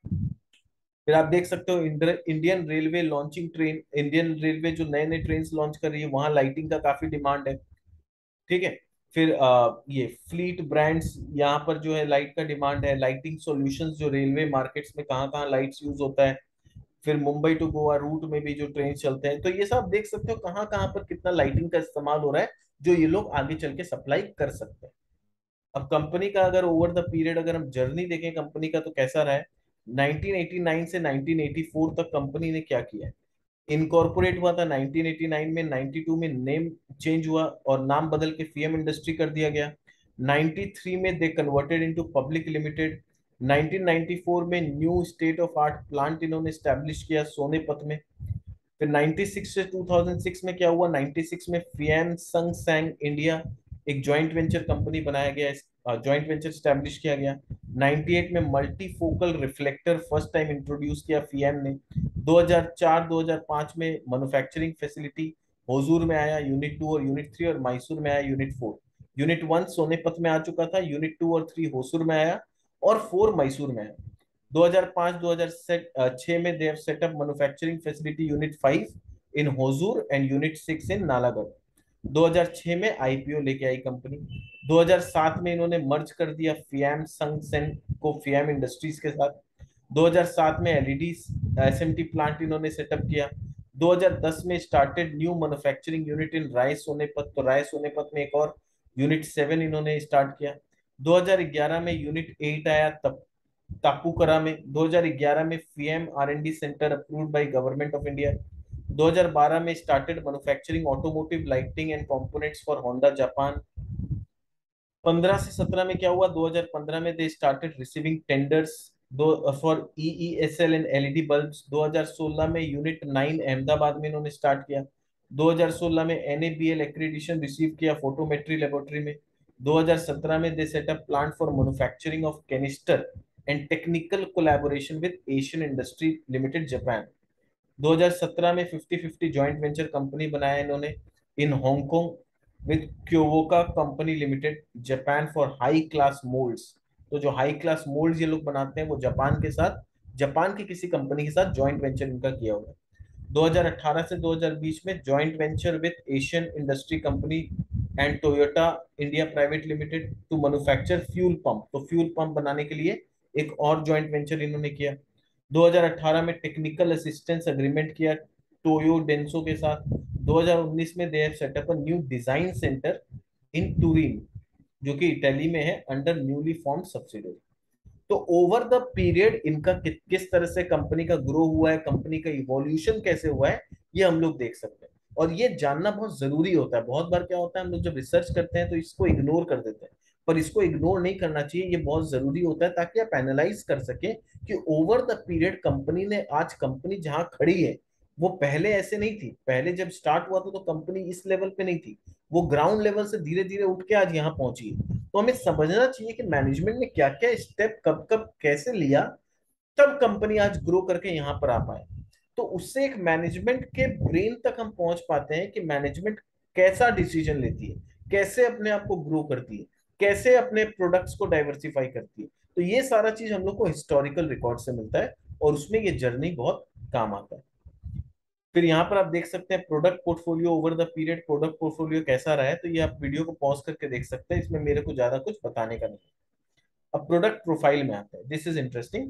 फिर आप देख सकते हो Indian railway launching train, Indian railway जो नए नए ट्रेन लॉन्च कर रही है, वहां लाइटिंग का काफी डिमांड है। ठीक है। फिर आ, ये फ्लीट ब्रांड्स, यहाँ पर जो है लाइट का डिमांड है। लाइटिंग सॉल्यूशंस जो रेलवे मार्केट्स में कहाँ कहाँ लाइट्स यूज होता है। फिर मुंबई टू गोवा रूट में भी जो ट्रेन चलते हैं, तो ये सब देख सकते हो कहाँ कहाँ पर कितना लाइटिंग का इस्तेमाल हो रहा है, जो ये लोग आगे चल के सप्लाई कर सकते हैं। अब कंपनी का अगर ओवर द पीरियड अगर हम जर्नी देखें कंपनी का, तो कैसा रहा है। नाइनटीन एटी नाइन से नाइनटीन एटी फोर तक कंपनी ने क्या किया है। इनकॉर्पोरेट हुआ था नाइनटीन एटी नाइन में, नाइनटी टू में नेम चेंज हुआ और नाम बदल के फीएम इंडस्ट्री कर दिया गया। नाइनटी थ्री में they converted into public limited. Nineteen ninety four में new state of art plant इन्होंने स्टैब्लिश किया सोनेपत में। फिर नाइनटी सिक्स से टू थाउजेंड सिक्स में क्या हुआ, नाइनटी सिक्स में फियान संग सैंग इंडिया एक जॉइंट वेंचर कंपनी बनाया गया, जॉइंट वेंचर स्टैब्लिश किया गया। नाइनटी एट में multi focal reflector first time introduce किया फियान ने। दो हज़ार चार दो हज़ार पाँच में मैन्युफैक्चरिंग फैसिलिटी होजूर में आया, यूनिट टू और यूनिट थ्री, और मैसूर में आया unit four. Unit one Sonepat में आ चुका था, यूनिट टू और थ्री होसूर में आया, और फोर मैसूर में आया। दो हज़ार पाँच दो हज़ार छह में they have set up manufacturing facility unit five in Hosur and unit six in Nalagarh. दो हज़ार छह में आईपीओ लेके आई कंपनी। दो हज़ार सात में इन्होंने मर्ज कर दिया फियाम संग सेन को फियाम इंडस्ट्रीज के साथ। दो हज़ार सात में एलईडी एसएमटी प्लांट इन्होंने सेटअप किया। दो हज़ार दस में started new manufacturing unit in Rai Sonepat, तो राय सोनेपत में एक और यूनिट सेवन इन्होंने स्टार्ट किया। दो हज़ार ग्यारह में यूनिट एट आया तब तापूकरा में। दो हज़ार ग्यारह में Fiem R and D centre approved by government of India. दो हज़ार बारह में started manufacturing automotive lighting and components for Honda Japan. पंद्रह से सत्रह में क्या हुआ, दो हज़ार पंद्रह में दे स्टार्टेड रिसीविंग टेंडर्स दो for EESL and LED bulbs. दो हज़ार सोलह में यूनिट नाइन अहमदाबाद में इन्होंने स्टार्ट किया। दो हज़ार सोलह में एनएबीएल एक्रेडिटेशन रिसीव किया फोटोमेट्री लेबोरेटरी में। दो हज़ार सत्रह में they set up plant for manufacturing of canister and technical collaboration with Asian industry limited Japan. दो हज़ार सत्रह में fifty fifty joint venture company बनाया इन्होंने in Hong Kong with Kyowaka company limited Japan for high class moulds. तो जो high class moulds ये लोग बनाते हैं, वो जापान के साथ, जापान की किसी कंपनी के साथ जॉइंट वेंचर इनका किया हुआ है। दो हज़ार अठारह से दो हज़ार बीस में joint venture with Asian industry company and Toyota India private limited to manufacture fuel pump. तो फ्यूल पंप बनाने के लिए एक और जॉइंट वेंचर इन्होंने किया। दो हज़ार अठारह में टेक्निकल असिस्टेंस एग्रीमेंट किया टोयो डेंसो के साथ। दो हज़ार उन्नीस में they have set up a new design centre in Turin जो कि इटली में है अंडर न्यूली फॉर्म्ड सब्सिडियरी। तो ओवर द पीरियड इनका कि, किस तरह से कंपनी का ग्रो हुआ है, कंपनी का इवोल्यूशन कैसे हुआ है, ये हम लोग देख सकते हैं। और ये जानना बहुत जरूरी होता है। बहुत बार क्या होता है, हम लोग जब रिसर्च करते हैं तो इसको इग्नोर कर देते हैं, पर इसको इग्नोर नहीं करना चाहिए, ये बहुत जरूरी होता है ताकि आप एनालाइज कर सके कि ओवर द पीरियड कंपनी ने, आज कंपनी जहां खड़ी है वो पहले ऐसे नहीं थी। पहले जब स्टार्ट हुआ था तो कंपनी इस लेवल पे नहीं थी, वो ग्राउंड लेवल से धीरे धीरे उठ के आज यहाँ पहुंची है। तो हमें समझना चाहिए कि मैनेजमेंट ने क्या क्या स्टेप कब कब कैसे लिया, तब कंपनी आज ग्रो करके यहाँ पर आ पाए। तो उससे एक मैनेजमेंट के ब्रेन तक हम पहुंच पाते हैं कि मैनेजमेंट कैसा डिसीजन लेती है, कैसे अपने आप को ग्रो करती है, कैसे अपने प्रोडक्ट्स को डाइवर्सिफाई करती है। तो ये सारा चीज हम लोग को हिस्टोरिकल रिकॉर्ड से मिलता है, और उसमें ये जर्नी बहुत काम आता है। फिर यहाँ पर आप देख सकते हैं product portfolio over the period, product portfolio कैसा रहा है। तो ये आप वीडियो को पॉज करके देख सकते हैं, इसमें मेरे को ज्यादा कुछ बताने का नहीं है। अब प्रोडक्ट प्रोफाइल में आता है, दिस इज इंटरेस्टिंग।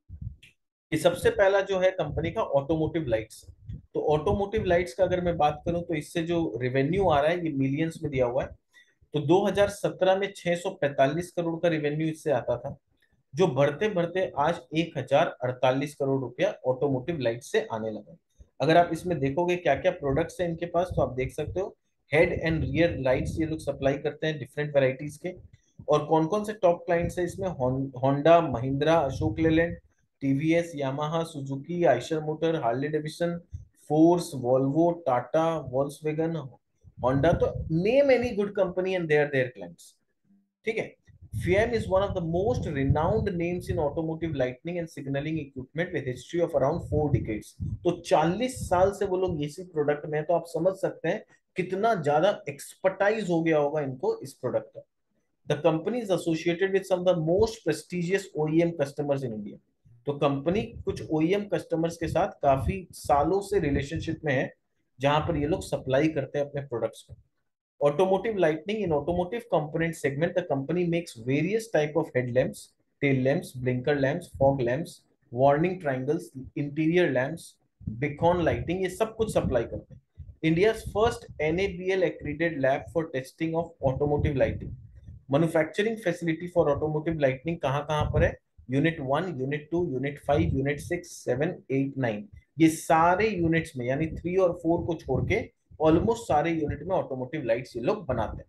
कि सबसे पहला जो है कंपनी का ऑटोमोटिव लाइट्स। तो ऑटोमोटिव लाइट्स का अगर मैं बात करूं तो इससे जो रेवेन्यू आ रहा है ये मिलियंस में दिया हुआ है। तो दो हज़ार सत्रह में छह सौ पैंतालीस करोड़ का रेवेन्यू इससे आता था, जो बढ़ते बढ़ते आज एक हजार अड़तालीस करोड़ रुपया ऑटोमोटिव लाइट से आने लगा। अगर आप इसमें देखोगे क्या क्या प्रोडक्ट्स हैं इनके पास, तो आप देख सकते हो हेड एंड रियर लाइट्स ये लोग सप्लाई करते हैं डिफरेंट वैरायटीज के। और कौन कौन से टॉप क्लाइंट्स है इसमें, Honda, Mahindra, Ashok Leyland, TVS, Yamaha, Suzuki, Eicher Motor, Harley Davidson, Force, Volvo, Tata, Volkswagen, Honda. तो name any good company and their their clients. ठीक है। Fiat is one of the most renowned names in automotive lighting and signaling equipment with history of around four decades. तो चालीस साल से वो लोग इसी प्रोडक्ट में हैं, तो आप समझ सकते हैं कितना ज्यादा एक्सपर्टाइज हो गया होगा इनको इस प्रोडक्ट का। The company is associated with some of the most prestigious O E M customers in India. तो कंपनी कुछ O E M कस्टमर्स के साथ काफी सालों से रिलेशनशिप में है, जहां पर ये लोग सप्लाई करते हैं अपने प्रोडक्ट्स को। Automotive lighting. In automotive component segment, the company makes various type of headlamps, tail lamps, blinker lamps, fog lamps, warning triangles, interior lamps, beacon lighting, ये सब कुछ सप्लाई करते हैं। India's first N A B L accredited lab for testing of automotive lighting. Manufacturing facility for automotive lightning कहाँ कहाँ पर है, unit one, unit two, unit five, unit six, seven, eight, nine, ये सारे यूनिट्स में, यानी थ्री और four को छोड़ के ऑलमोस्ट सारे यूनिट में ऑटोमोटिव लाइट्स ये लोग बनाते हैं।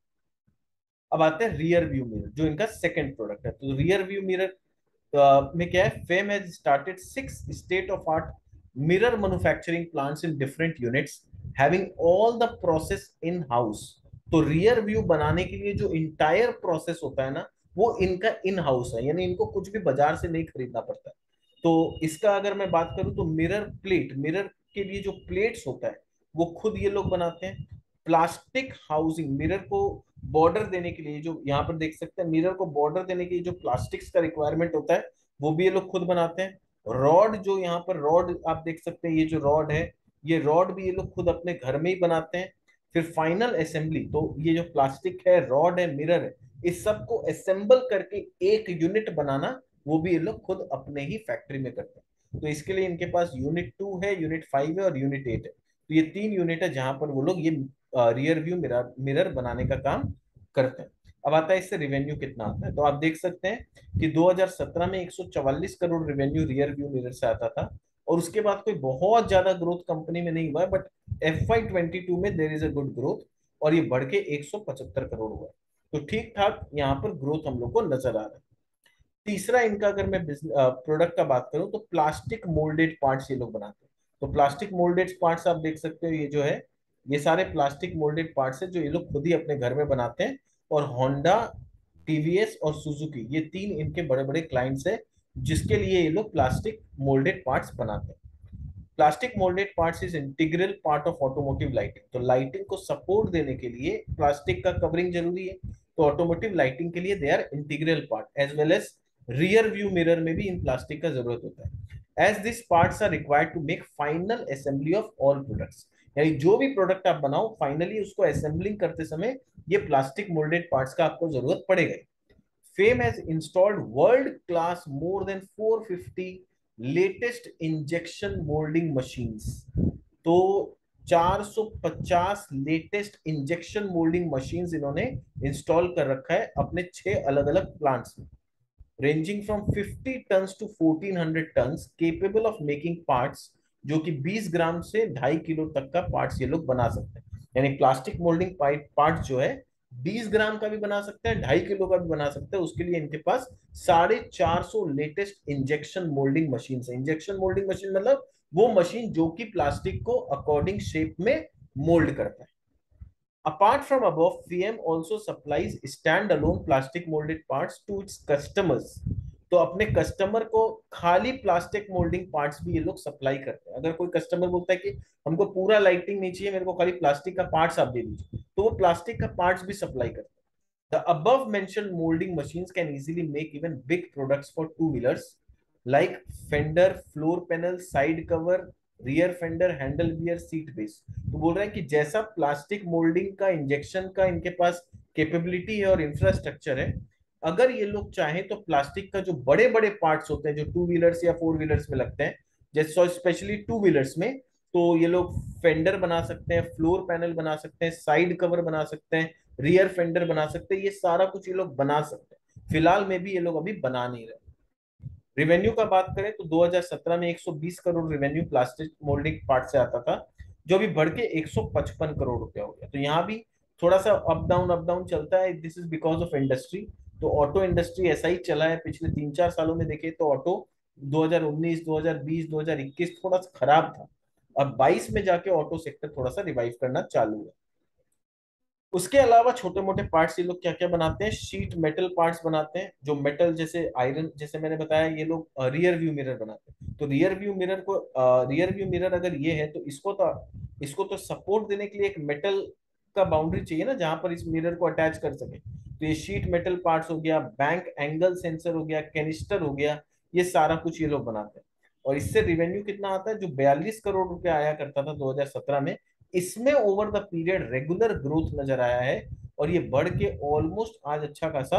अब आते हैं रियर व्यू मिरर, जो इनका सेकंड प्रोडक्ट है। तो रियर व्यू मिरर में क्या है, Fiem has started six state of art mirror manufacturing plants in different units having all the process in house. तो रियर व्यू बनाने के लिए जो इंटायर प्रोसेस होता है ना, वो इनका इन हाउस है, यानी इनको कुछ भी बाजार से नहीं खरीदना पड़ता है। तो इसका अगर मैं बात करूं तो मिरर प्लेट, मिरर के लिए जो प्लेट्स होता है वो खुद ये लोग बनाते हैं। प्लास्टिक हाउसिंग, मिरर को बॉर्डर देने के लिए, जो यहाँ पर देख सकते हैं मिरर को बॉर्डर देने के लिए जो प्लास्टिक्स का रिक्वायरमेंट होता है वो भी ये लोग खुद बनाते हैं। रॉड, जो यहाँ पर रॉड आप देख सकते हैं, ये जो रॉड है, ये रॉड भी ये लोग खुद अपने घर में ही बनाते हैं। फिर फाइनल असेंबली, तो ये जो प्लास्टिक है, रॉड है, मिरर है, इस सब को असेंबल करके एक यूनिट बनाना, वो भी ये लोग खुद अपने ही फैक्ट्री में करते हैं। तो इसके लिए इनके पास यूनिट टू है, यूनिट फाइव है और यूनिट एट है। तो ये तीन यूनिट है जहां पर वो लोग ये रियर व्यू मिरर मिरर बनाने का काम करते हैं। अब आता है इससे रेवेन्यू कितना आता है। तो आप देख सकते हैं कि दो हज़ार सत्रह में एक सौ चवालीस crore revenue rear view mirror से आता था, और उसके बाद कोई बहुत ज्यादा ग्रोथ कंपनी में नहीं हुआ है, but F Y twenty two में there is a good growth, और ये बढ़ के एक सौ पचहत्तर करोड़ हुआ है। तो ठीक ठाक यहाँ पर ग्रोथ हम लोग को नजर आ रहा है। तीसरा इनका अगर मैं प्रोडक्ट का बात करूं तो प्लास्टिक मोल्डेड पार्ट्स ये लोग बनाते हैं। तो प्लास्टिक मोल्डेड पार्ट्स आप देख सकते हो, ये जो है ये सारे प्लास्टिक मोल्डेड पार्ट्स है जो ये लोग खुद ही अपने घर में बनाते हैं। और होंडा, टीवीएस और सुजुकी, ये तीन इनके बड़े बड़े क्लाइंट्स है जिसके लिए ये लोग प्लास्टिक मोल्डेड पार्ट्स बनाते हैं। Plastic moulded parts is integral part of automotive lighting. तो लाइटिंग को सपोर्ट देने के लिए प्लास्टिक का कवरिंग जरूरी है, तो ऑटोमोटिव लाइटिंग के लिए they are integral part, as well as rear view mirror में भी इन प्लास्टिक का जरूरत होता है। As this parts are required to make final assembly of all products, यानी जो भी प्रोडक्ट आप बनाओ फाइनली उसको असेंबलिंग करते समय ये प्लास्टिक मोल्डेड पार्ट्स का आपको जरूरत पड़ेगा। Fiem has installed world class more than four fifty latest injection moulding machines. तो चार सौ पचास लेटेस्ट इंजेक्शन मोल्डिंग मशीन्स इन्होंने इंस्टॉल कर रखा है अपने छह अलग अलग प्लांट्स में, ranging from fifty tons to fourteen hundred tons, capable of making parts, जो कि बीस ग्राम से ढाई किलो तक का पार्ट्स ये लोग बना सकते हैं। यानी प्लास्टिक मोल्डिंग पार्ट जो है बीस ग्राम का भी बना सकते हैं, ढाई किलो का भी बना सकते हैं। उसके लिए इनके पास साढ़े चार सौ लेटेस्ट इंजेक्शन मोल्डिंग मशीन है। इंजेक्शन मोल्डिंग मशीन मतलब वो मशीन जो कि प्लास्टिक को अकॉर्डिंग शेप में मोल्ड करता है। Apart from above, V M also supplies standalone plastic molded parts to its customers. तो अपने कस्टमर को खाली प्लास्टिक मोल्डिंग पार्ट्स भी ये लोग सप्लाई करते हैं। अगर कोई कस्टमर बोलता है कि हमको पूरा लाइटिंग नहीं चाहिए, मेरे को खाली प्लास्टिक का पार्ट्स आप दे दीजिए, तो वो प्लास्टिक का पार्ट्स भी सप्लाई करते हैं। The above mentioned molding machines can easily make even big products for two wheelers like fender, floor panel, side cover, rear fender, handle gear, seat base। तो बोल रहे हैं कि जैसा प्लास्टिक मोल्डिंग का इंजेक्शन का इनके पास कैपेबिलिटी है और इंफ्रास्ट्रक्चर है, अगर ये लोग चाहें तो प्लास्टिक का जो बड़े बड़े पार्ट्स होते हैं जो टू व्हीलर्स या फोर व्हीलर्स में लगते हैं, जैसे स्पेशली टू व्हीलर्स में, तो ये लोग फेंडर बना सकते हैं, फ्लोर पैनल बना सकते हैं, साइड कवर बना सकते हैं, रियर फेंडर बना सकते हैं। ये सारा कुछ ये लोग बना सकते हैं। फिलहाल में भी ये लोग अभी बना नहीं रहे। रिवेन्यू का बात करें तो दो हज़ार सत्रह में एक सौ बीस crore revenue plastic moulding part से आता था, जो अभी बढ़ के एक सौ पचपन करोड़ रुपया हो गया। तो यहाँ भी थोड़ा सा अप डाउन अप डाउन चलता है। This is because of industry. तो ऑटो इंडस्ट्री ऐसा ही चला है पिछले तीन चार सालों में। देखे तो ऑटो दो हज़ार उन्नीस, दो हज़ार बीस, दो हज़ार इक्कीस थोड़ा सा खराब था। अब बाईस में जाके ऑटो सेक्टर थोड़ा सा रिवाइव करना चालू है। उसके अलावा छोटे मोटे पार्ट्स ये लोग क्या क्या बनाते हैं, शीट मेटल पार्ट्स बनाते हैं, जो मेटल जैसे आयरन, जैसे मैंने बताया ये लोग रियर व्यू मिरर बनाते हैं। तो रियर व्यू मिरर को रियर व्यू मिरर अगर ये है तो इसको तो इसको तो सपोर्ट देने के लिए एक मेटल का बाउंड्री चाहिए ना, जहां पर इस मिरर को अटैच कर सके। तो ये शीट मेटल पार्ट्स हो गया, बैंक एंगल सेंसर हो गया, कैनिस्टर हो गया, ये सारा कुछ ये लोग बनाते हैं। और इससे रिवेन्यू कितना आता है, जो बयालीस करोड़ रुपए आया करता था दो हज़ार सत्रह में, इसमें over the period regular growth नजर आया है। और ये बढ़ के ऑलमोस्ट आज अच्छा खासा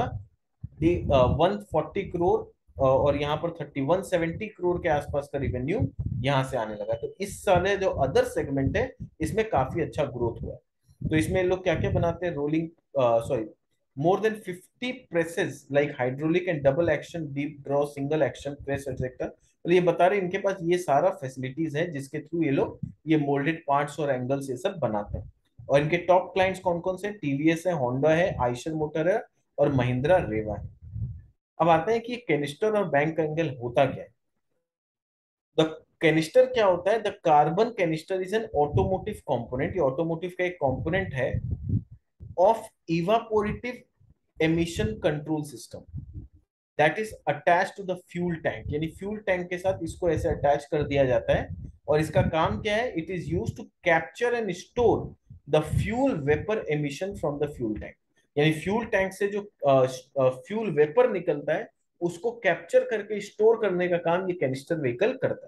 वन फोर्टी करोड़ और यहाँ पर थर्टी वन सेवेंटी करोड़ के आसपास का रिवेन्यू यहाँ से आने लगा। तो इस साल जो अदर सेगमेंट है इसमें काफी अच्छा ग्रोथ हुआ है। तो इसमें लोग क्या क्या बनाते हैं, rolling sorry more than fifty presses like hydraulic and double action, deep draw, single action press etcetera. तो ये बता रहे हैं इनके पास ये सारा फैसिलिटीज है जिसके थ्रू ये लोग ये मोल्डेड पार्ट्स और एंगल्स ये सब बनाते हैं। और इनके टॉप क्लाइंट्स कौन कौन से, टीवीएस है, होंडा है, आइशर मोटर है और महिंद्रा रेवा है। अब आते हैं कि कैनिस्टर और बैंक एंगल होता क्या है। द कैनिस्टर क्या होता है, the carbon canister is an automotive component. ये ऑटोमोटिव का एक कंपोनेंट है of evaporative emission control system that is attach to the fuel tank. यानी फ्यूल टैंक के साथ इसको ऐसे अटैच कर दिया जाता है। और इसका काम क्या है, it is use to capture and store the fuel vapour emission from the fuel tank. यानी फ्यूल टैंक से जो फ्यूल वेपर निकलता है उसको कैप्चर करके स्टोर करने का काम ये कैनिस्टर व्हीकल करता है।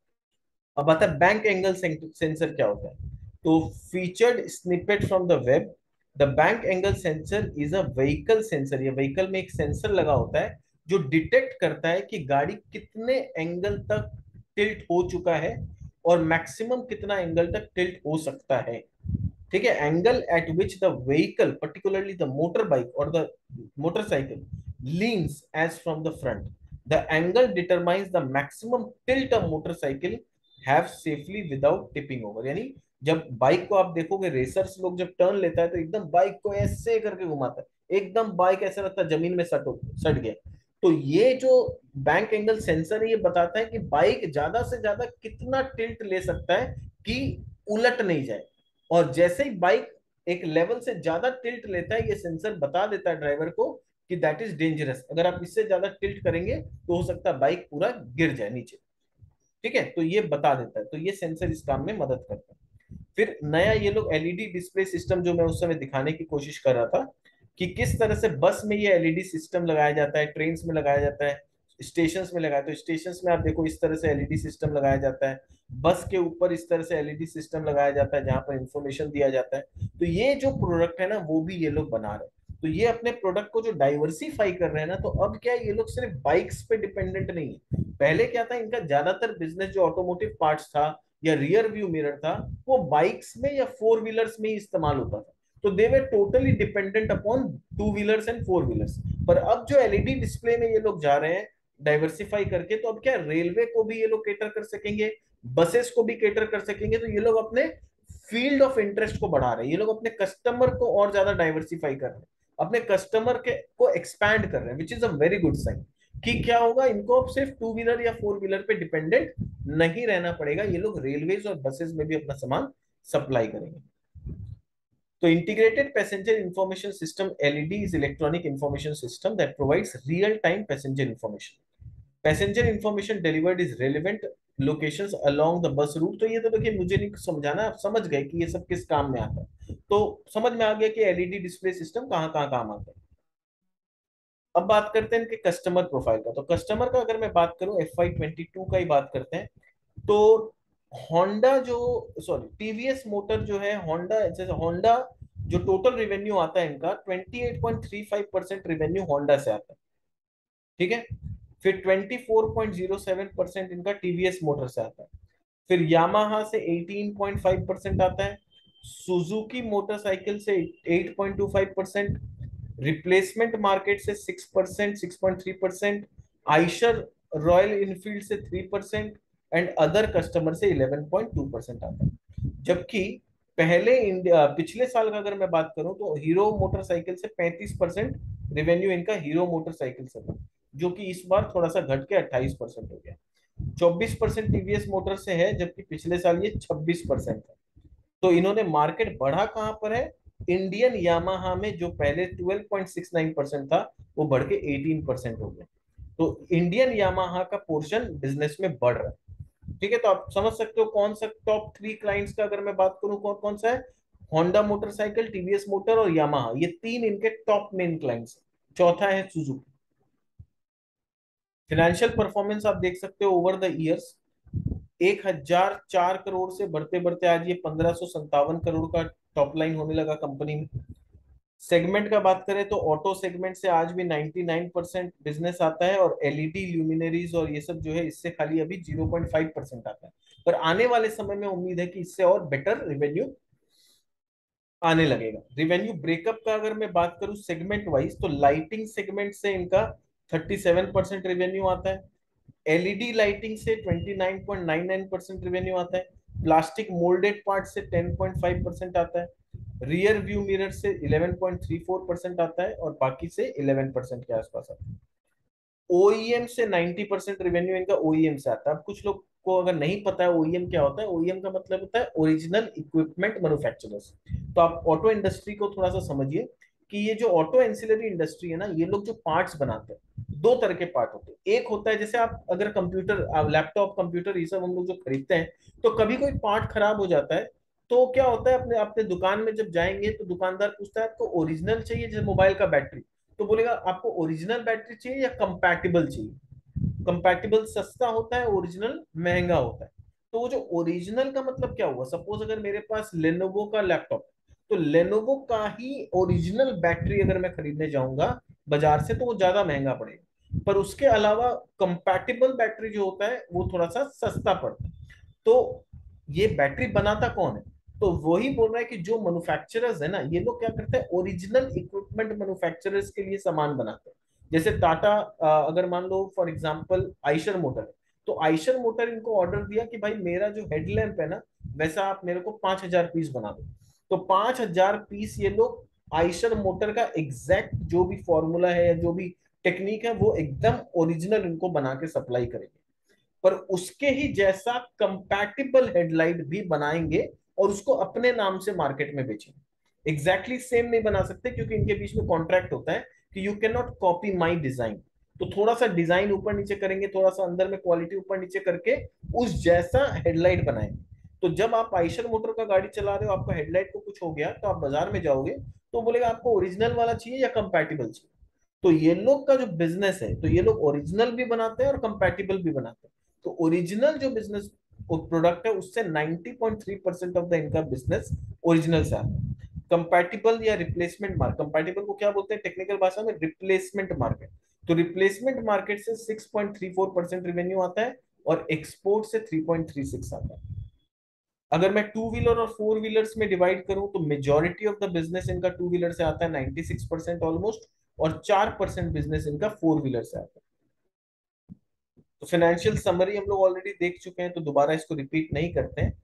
अब आता है बैंक एंगल सेंसर क्या होता है। तो featured snippet from the web, the bank angle sensor is a vehicle sensor. ये व्हीकल में एक सेंसर लगा होता है जो डिटेक्ट करता है कि गाड़ी कितने एंगल तक टिल्ट हो चुका है और मैक्सिमम कितना एंगल तक टिल्ट हो सकता है। ठीक है, angle at which the vehicle particularly the motor bike और the motorcycle leans as from the front, the angle determines the maximum tilt a motorcycle have safely without tipping over. यानी जब bike को आप देखोगे, रेसर्स लोग जब turn लेता है तो एकदम बाइक को ऐसे करके घुमाता है, एकदम बाइक ऐसा लगता है जमीन में सट हो सट गया। तो ये जो बैंक एंगल सेंसर है ये बताता है कि बाइक ज्यादा से ज्यादा कितना टिल्ट ले सकता है कि उलट नहीं जाए। और जैसे ही बाइक एक लेवल से ज्यादा टिल्ट लेता है ये सेंसर बता देता है ड्राइवर को कि दैट इज डेंजरस। अगर आप इससे ज्यादा टिल्ट करेंगे तो हो सकता है बाइक पूरा गिर जाए नीचे। ठीक है, तो ये बता देता है। तो ये सेंसर इस काम में मदद करता है। फिर नया ये लोग एलईडी डिस्प्ले सिस्टम, जो मैं उस समय दिखाने की कोशिश कर रहा था कि किस तरह से बस में ये एलईडी सिस्टम लगाया जाता है, ट्रेन में लगाया जाता है, स्टेशन में लगाया। तो स्टेशन में आप देखो इस तरह से एलईडी सिस्टम लगाया जाता है, बस के ऊपर इस तरह से एलईडी सिस्टम लगाया जाता है जहां पर इंफॉर्मेशन दिया जाता है। तो ये जो प्रोडक्ट है ना वो भी ये लोग बना रहे हैं। तो ये अपने प्रोडक्ट को जो डाइवर्सिफाई कर रहे हैं ना, तो अब क्या है, ये लोग सिर्फ बाइक्स पे डिपेंडेंट नहीं है। पहले क्या था, इनका ज्यादातर बिजनेस जो ऑटोमोटिव पार्ट्स था या रियर व्यू मिरर था, वो बाइक्स में या फोर व्हीलर्स में ही इस्तेमाल होता था। तो they were totally dependent upon two wheelers and four wheelers. पर अब जो एलईडी डिस्प्ले में ये लोग जा रहे हैं डाइवर्सिफाई करके, तो अब क्या रेलवे को भी ये लोग केटर कर सकेंगे, बसेस को भी केटर कर सकेंगे। तो ये लोग अपने फील्ड ऑफ इंटरेस्ट को बढ़ा रहे हैं, ये लोग अपने कस्टमर को और ज्यादा डाइवर्सिफाई कर रहे हैं, अपने कस्टमर के को एक्सपैंड कर रहे हैं, which is a very good sign. कि क्या होगा, इनको अब सिर्फ टू व्हीलर या फोर व्हीलर पे डिपेंडेंट नहीं रहना पड़ेगा, ये लोग रेलवेज और बसेस में भी अपना सामान सप्लाई करेंगे। तो integrated passenger information system LED is electronic information system that provides real time passenger information. Passenger information delivered is relevant locations along the bus route. तो ये तो देखिए मुझे नहीं समझाना, आप समझ गए कि ये सब किस काम में आता है, तो समझ में आ गया कि एलईडी डिस्प्ले सिस्टम कहाँ कहाँ काम आता है। अब बात करते हैं इनके कस्टमर प्रोफाइल का। तो कस्टमर का अगर मैं बात करूं, एफ आई ट्वेंटी टू का ही बात करते हैं, तो होंडा जो, सॉरी टीवीएस मोटर जो है, होंडा जैसे होंडा जो टोटल रेवेन्यू आता है इनका twenty eight point three five percent revenue Honda से आता है, ठीक है। फिर twenty four point zero seven percent इनका टीवीएस मोटर से आता है। फिर यामाहा से एटीन पॉइंट फाइव परसेंट आता है, सुजुकी मोटरसाइकिल से eight point two five percent, replacement market से six percent, six point three percent, Eicher Royal Enfield से three percent, and other customer से इलेवन पॉइंट टू परसेंट आता है। जबकि पहले इंडिया पिछले साल का अगर मैं बात करूं, तो हीरो मोटरसाइकिल से पैंतीस परसेंट रेवेन्यू इनका हीरो मोटरसाइकिल से था, जो कि इस बार थोड़ा सा घट के अट्ठाईस परसेंट हो गया। चौबीस परसेंट टीवीएस मोटर से है, जबकि पिछले साल ये छब्बीस परसेंट था। तो इन्होंने मार्केट बढ़ा कहां पर है, इंडियन यामाहा में, जो पहले twelve point six nine percent था वो बढ़ के एटीन परसेंट हो गया। तो इंडियन यामाहा का पोर्शन बिजनेस में बढ़ रहा है, ठीक है। तो आप समझ सकते हो कौन सा टॉप थ्री क्लाइंट्स का अगर मैं बात करूं कौन कौन सा है, होंडा मोटरसाइकिल, टीवीएस मोटर और यामाहा, ये तीन इनके टॉप मेन क्लाइंट्स। चौथा है सुजुकी। फाइनेंशियल परफॉर्मेंस आप देख सकते हो ओवर द ईयर्स, एक हजार चार करोड़ से बढ़ते बढ़ते आज ये पंद्रह सौ संतावन करोड़ का टॉप लाइन होने लगा कंपनी में। सेगमेंट का बात करें तो ऑटो सेगमेंट से आज भी नाइंटी नाइन परसेंट बिजनेस आता है, और एलईडी ल्यूमिनरीज और ये सब जो है इससे खाली अभी जीरो पॉइंट फाइव परसेंट आता है। पर आने वाले समय में उम्मीद है कि इससे और बेटर रेवेन्यू आने लगेगा। रेवेन्यू ब्रेकअप का अगर मैं बात करूं सेगमेंट वाइज, तो लाइटिंग सेगमेंट से इनका थर्टी सेवन परसेंट रेवेन्यू आता है, एलईडी लाइटिंग से twenty nine point nine nine percent revenue आता है, प्लास्टिक मोल्डेड पार्ट से टेन पॉइंट फाइव परसेंट आता है, रियर व्यू मिरर से eleven point three four percent आता है, और बाकी से इलेवन परसेंट के आसपास आता है। ओईएम से नाइंटी परसेंट रेवेन्यू इनका ओईएम से आता है। अब कुछ लोग को अगर नहीं पता है ओईएम क्या होता है, ओईएम का मतलब होता है ओरिजिनल इक्विपमेंट मैन्युफैक्चरर्स। तो आप ऑटो इंडस्ट्री को थोड़ा सा समझिए कि ये जो ऑटो एंसिलरी इंडस्ट्री है ना, ये लोग जो पार्ट्स बनाते हैं, दो तरह के पार्ट होते हैं। एक होता है जैसे आप अगर कंप्यूटर, लैपटॉप कंप्यूटर ये सब हम लोग जो खरीदते हैं, तो कभी कोई पार्ट खराब हो जाता है, तो क्या होता है, अपने अपने दुकान में जब जाएंगे तो दुकानदार पूछता है आपको ओरिजिनल चाहिए, जैसे मोबाइल का बैटरी, तो बोलेगा आपको ओरिजिनल बैटरी चाहिए या कंपैटिबल चाहिए। कंपैटिबल सस्ता होता है, ओरिजिनल महंगा होता है। तो वो जो ओरिजिनल का मतलब क्या हुआ, सपोज अगर मेरे पास लेनोवो का लैपटॉप, तो लेनोवो का ही ओरिजिनल बैटरी अगर मैं खरीदने जाऊंगा बाजार से, तो वो ज्यादा महंगा पड़ेगा। पर उसके अलावा कंपैटिबल बैटरी जो होता है वो थोड़ा सा सस्ता पड़ता है। तो ये बैटरी बनाता कौन है, तो वही बोल रहा है कि जो मैन्युफैक्चरर्स है ना, ये लोग क्या करते हैं, ओरिजिनल इक्विपमेंट मैन्युफैक्चरर्स के लिए सामान बनाते हैं। जैसे टाटा, अगर मान लो फॉर एग्जांपल आइशर मोटर है, तो आइशर मोटर इनको ऑर्डर दिया कि भाई मेरा जो हेडलैम्प है ना, वैसा आप मेरे को पांच हजार पीस बना दो। तो पांच हजार पीस ये लोग आइशर मोटर का एग्जैक्ट जो भी फॉर्मूला है या जो भी टेक्निक है वो एकदम ओरिजिनल इनको बना के सप्लाई करेंगे। पर उसके ही जैसा कंपैटिबल हेडलाइट भी बनाएंगे और उसको अपने नाम से मार्केट में बेचेंगे। एग्जैक्टली exactly सेम नहीं बना सकते, क्योंकि इनके बीच में कॉन्ट्रैक्ट होता है कि you can not copy my design. तो थोड़ा सा डिजाइन ऊपर नीचे करेंगे, थोड़ा सा अंदर में क्वालिटी ऊपर नीचे करके उस जैसा हेडलाइट बनाएंगे। तो जब आप आइशर मोटर का गाड़ी चला रहे हो, आपका हेडलाइट को कुछ हो गया, तो आप बाजार में जाओगे तो बोलेगा आपको ओरिजिनल वाला चाहिए या कंपैटिबल चाहिए। तो ये लोग का जो बिजनेस है, तो ये लोग ओरिजिनल भी बनाते हैं और कंपैटिबल भी बनाते हैं। तो ओरिजिनल जो बिजनेस प्रोडक्ट है, उससे ninety point three percent of the इनका बिजनेस ओरिजिनल से आता है। कंपैटिबल या रिप्लेसमेंट मार्केट, कंपैटिबल को क्या बोलते हैं टेक्निकल भाषा में, रिप्लेसमेंट मार्केट। तो रिप्लेसमेंट मार्केट से six point three four percent revenue आता है, और एक्सपोर्ट से थ्री पॉइंट थ्री सिक्स आता है। अगर मैं टू व्हीलर और फोर व्हीलर्स में डिवाइड करूं तो मेजॉरिटी ऑफ द बिजनेस इनका टू व्हीलर से आता है, नाइन्टी सिक्स परसेंट ऑलमोस्ट, और चार परसेंट बिजनेस इनका फोर व्हीलर से आता है। तो फाइनेंशियल समरी हम लोग ऑलरेडी देख चुके हैं, तो दोबारा इसको रिपीट नहीं करते हैं।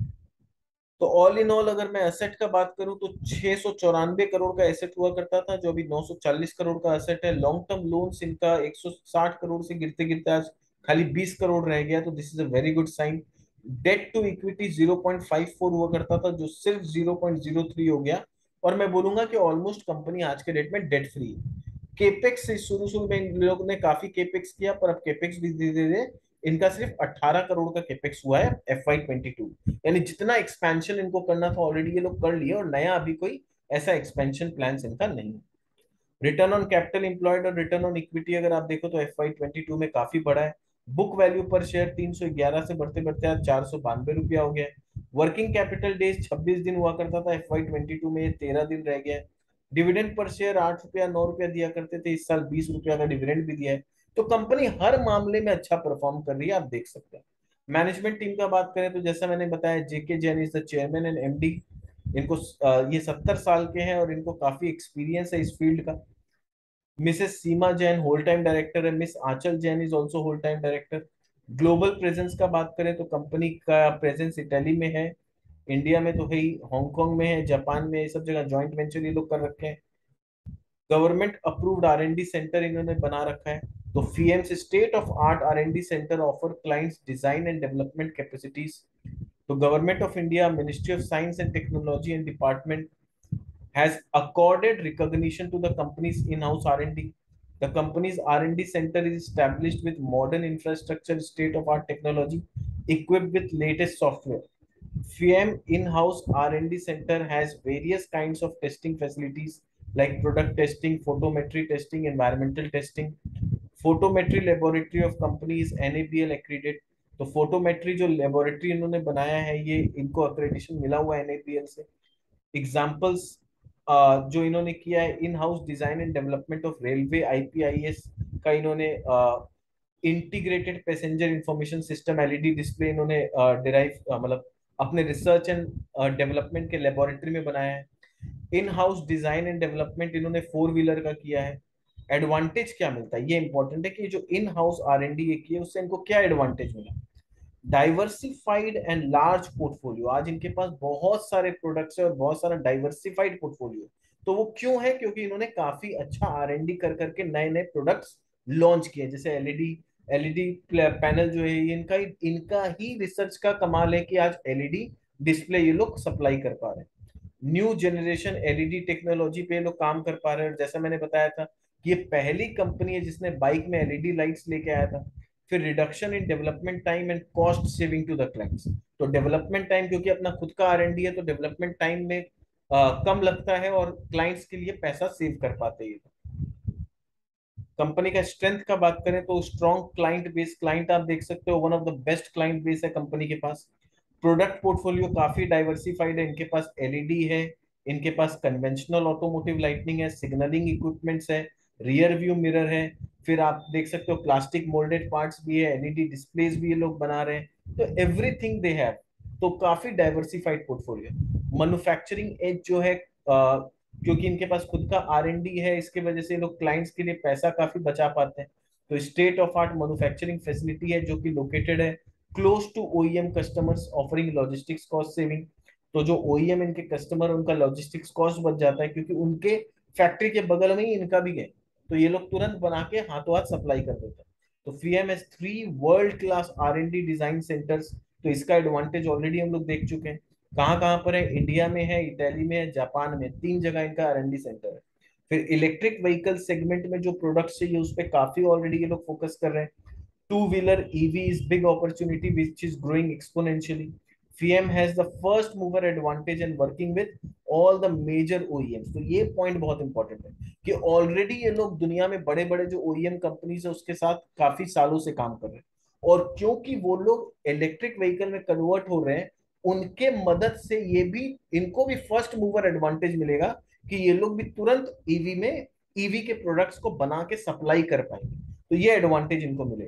तो ऑल इन ऑल अगर मैं एसेट का बात करूं तो छह सौ चौरानवे करोड़ का एसेट हुआ करता था, जो अभी नौ सौ चालीस करोड़ का एसेट है। लॉन्ग टर्म लोन्स इनका एक सौ साठ करोड़ से गिरते गिरते आज खाली बीस करोड़ रह गया, तो this is a very good sign. Debt to equity zero point five four हुआ करता था, जो सिर्फ ज़ीरो पॉइंट ज़ीरो थ्री हो गया। और मैं बोलूंगा कि ऑलमोस्ट कंपनी आज के डेट में डेट फ्री है। केपेक्स से शुरू शुरू में इन लोगों ने काफी केपेक्स किया, पर अब केपेक्स भी धीरे धीरे, इनका सिर्फ अठारह करोड़ का केपेक्स हुआ है एफ वाई ट्वेंटी टू। यानी जितना एक्सपेंशन इनको करना था ऑलरेडी ये लोग कर लिए, और नया अभी कोई ऐसा एक्सपेंशन प्लान इनका नहीं है। रिटर्न ऑन कैपिटल एम्प्लॉयड और रिटर्न ऑन इक्विटी अगर आप देखो तो एफ वाई ट्वेंटी टू में काफी बड़ा है। बुक वैल्यू पर शेयर तीन सौ ग्यारह से बढ़ते बढ़ते आज चार सौ बानवे रुपया हो गया है। वर्किंग कैपिटल डेज छब्बीस दिन हुआ करता था एफ वाई ट्वेंटी टू में, तेरह दिन रह गया है। डिविडेंड पर शेयर आठ रुपया नौ रुपया दिया करते थे, इस साल बीस रुपया का डिविडेंड भी दिया है। तो कंपनी हर मामले में अच्छा परफॉर्म कर रही है, आप देख सकते हैं। मैनेजमेंट टीम का बात करें तो जैसा मैंने बताया, JK Jain is the chairman and M D. इनको अ, ये सत्तर साल के हैं और इनको काफी एक्सपीरियंस है इस फील्ड का। Mrs Seema Jain whole time director है, Miss Aanchal Jain is also whole time director. Global presence का बात करें तो कंपनी का प्रेजेंस इटली में है, इंडिया में तो है ही, हांगकांग में है, जापान में है, ये सब जगह जॉइंट वेंचर ये लोग कर रखे हैं। Government approved R N D centre इन्होंने बना रखा है। तो Fiem's state of art R N D centre offer clients design and development capacities. तो government of India, ministry of science and technology and department has accorded recognition to the company's in-house R and D. The company's R and D center is established with modern infrastructure, state-of-art technology, equipped with latest software. F I A M in-house R and D center has various kinds of testing facilities like product testing, photometry testing, environmental testing. Photometry laboratory of company is N A B L accredited. तो photometry जो laboratory इन्होंने बनाया है, ये इनको accreditation मिला हुआ है एन ए बी एल से। एग्जाम्पल्स जो इन्होंने किया है, in house design and development of railway I P I S का इन्होंने integrated passenger information system L E D display इन्होंने डिराइव मतलब अपने रिसर्च एंड डेवलपमेंट के लेबोरेटरी में बनाया है। In house design and development इन्होंने फोर व्हीलर का किया है। एडवांटेज क्या मिलता है, ये इंपॉर्टेंट है कि जो in house R N D ये किए उससे इनको क्या एडवांटेज मिला। डाइवर्सिफाइड एंड लार्ज पोर्टफोलियो, आज इनके पास बहुत सारे प्रोडक्ट्स है और बहुत सारा डाइवर्सिफाइड पोर्टफोलियो। तो वो क्यों है, क्योंकि इन्होंने काफी अच्छा आर एन डी कर करके नए नए प्रोडक्ट्स लॉन्च किए, जैसे L E D L E D panel जो है ये इनका ही इनका ही रिसर्च का कमाल है कि आज एल ई डी डिस्प्ले ये लोग सप्लाई कर पा रहे हैं। New generation L E D technology पे ये लोग काम कर पा रहे हैं, और जैसा मैंने बताया था कि ये पहली कंपनी है जिसने बाइक में एल ई डी लाइट्स लेके आया था। फिर reduction in development time and cost saving to the clients. तो डेवलपमेंट टाइम, क्योंकि अपना खुद का आर एन डी है, तो डेवलपमेंट टाइम में आ, कम लगता है और क्लाइंट्स के लिए पैसा सेव कर पाते हैं। कंपनी का स्ट्रेंथ का बात करें तो स्ट्रॉन्ग क्लाइंट बेस, क्लाइंट आप देख सकते हो one of the best client base है कंपनी के पास। प्रोडक्ट पोर्टफोलियो काफी डाइवर्सिफाइड है, इनके पास एल ई डी है, इनके पास कन्वेंशनल ऑटोमोटिव लाइटनिंग है, सिग्नलिंग इक्विपमेंट्स है, रियर व्यू मिरर है। फिर आप देख सकते हो प्लास्टिक मोल्डेड पार्ट्स भी है, एल ई डी डिस्प्लेस भी ये लोग बना रहे हैं, तो एवरीथिंग दे हैव। तो काफी डाइवर्सिफाइड पोर्टफोलियो। मैन्युफैक्चरिंग एज जो है, अ, क्योंकि इनके पास खुद का आर एन डी है, इसके वजह से लोग क्लाइंट्स के लिए पैसा काफी बचा पाते हैं। तो state of art manufacturing facility है जो कि लोकेटेड है close to O E M customers, offering logistics cost saving. तो जो ओ ई एम इनके कस्टमर, उनका लॉजिस्टिक्स कॉस्ट बच जाता है, क्योंकि उनके फैक्ट्री के बगल में ही इनका भी है, तो ये लोग तुरंत बना के हाथों हाथ सप्लाई कर देते हैं। तो FIEMS three world class R N D design centres, तो इसका एडवांटेज ऑलरेडी हम लोग देख चुके हैं। कहाँ कहाँ पर है, इंडिया में है, इटली में है, जापान में, तीन जगह इनका आर एन डी सेंटर है। फिर इलेक्ट्रिक व्हीकल सेगमेंट में जो प्रोडक्ट्स चाहिए उस पर काफी ऑलरेडी ये लोग फोकस कर रहे हैं। Two wheeler E V is big opportunity which is growing exponentially. F I A M has the first mover advantage and working with all the major O E Ms. तो ये point बहुत important है कि already ये लोग दुनिया में बड़े बड़े जो O E M कंपनीज है उसके साथ काफी सालों से काम कर रहे हैं। और क्योंकि वो लोग इलेक्ट्रिक व्हीकल में कन्वर्ट हो रहे हैं, उनके मदद से ये भी, इनको भी फर्स्ट मूवर एडवांटेज मिलेगा कि ये लोग भी तुरंत ईवी में ईवी के प्रोडक्ट्स को बना के सप्लाई कर पाएंगे। तो ये एडवांटेज इनको मिलेगा।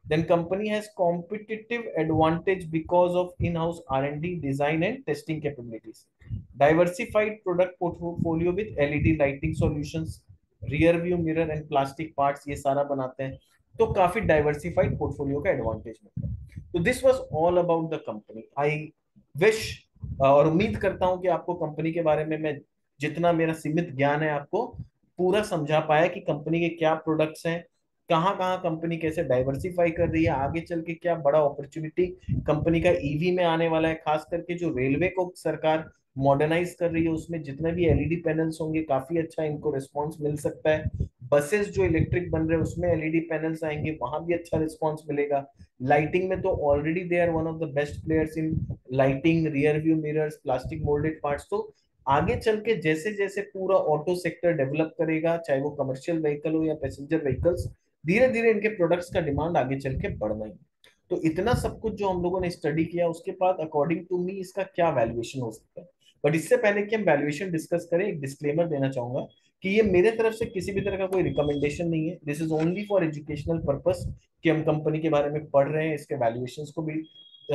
Then company has competitive advantage because of in-house R and D, design and testing capabilities. Diversified product portfolio with L E D lighting solutions, rear view mirror and plastic parts, ये सारा बनाते हैं, तो काफी diversified portfolio का advantage मिलता है. तो this was all about the company. I wish और उम्मीद करता हूं कि आपको कंपनी के बारे में मैं जितना मेरा सीमित ज्ञान है आपको पूरा समझा पाया कि कंपनी के क्या प्रोडक्ट्स हैं, कहाँ कहाँ कंपनी कैसे डाइवर्सिफाई कर रही है, आगे चल के क्या बड़ा अपॉर्चुनिटी कंपनी का ईवी में आने वाला है, खास करके जो रेलवे को सरकार मॉडर्नाइज कर रही है उसमें जितने भी एलईडी पैनल्स होंगे काफी अच्छा इनको रिस्पॉन्स मिल सकता है. बसेस जो इलेक्ट्रिक बन रहे हैं उसमें एलईडी पैनल्स आएंगे, वहां भी अच्छा रिस्पॉन्स मिलेगा. लाइटिंग में तो already they are one of the best players in lighting, rear view mirrors, plastic moulded parts. तो आगे चल के जैसे जैसे पूरा ऑटो सेक्टर डेवलप करेगा, चाहे वो कमर्शियल व्हीकल हो या पैसेंजर व्हीकल्स, धीरे धीरे इनके प्रोडक्ट्स का डिमांड आगे चल के बढ़ना ही. तो इतना सब कुछ जो हम लोगों ने स्टडी किया उसके बाद अकॉर्डिंग टू मी इसका क्या वैल्यूएशन हो सकता है. बट इससे पहले कि हम वैल्यूएशन डिस्कस करें, एक डिस्क्लेमर देना चाहूंगा कि ये मेरे तरफ से किसी भी तरह का कोई रिकमेंडेशन नहीं है. This is only for educational purpose कि हम कंपनी के बारे में पढ़ रहे हैं, इसके वैल्यूएशंस को भी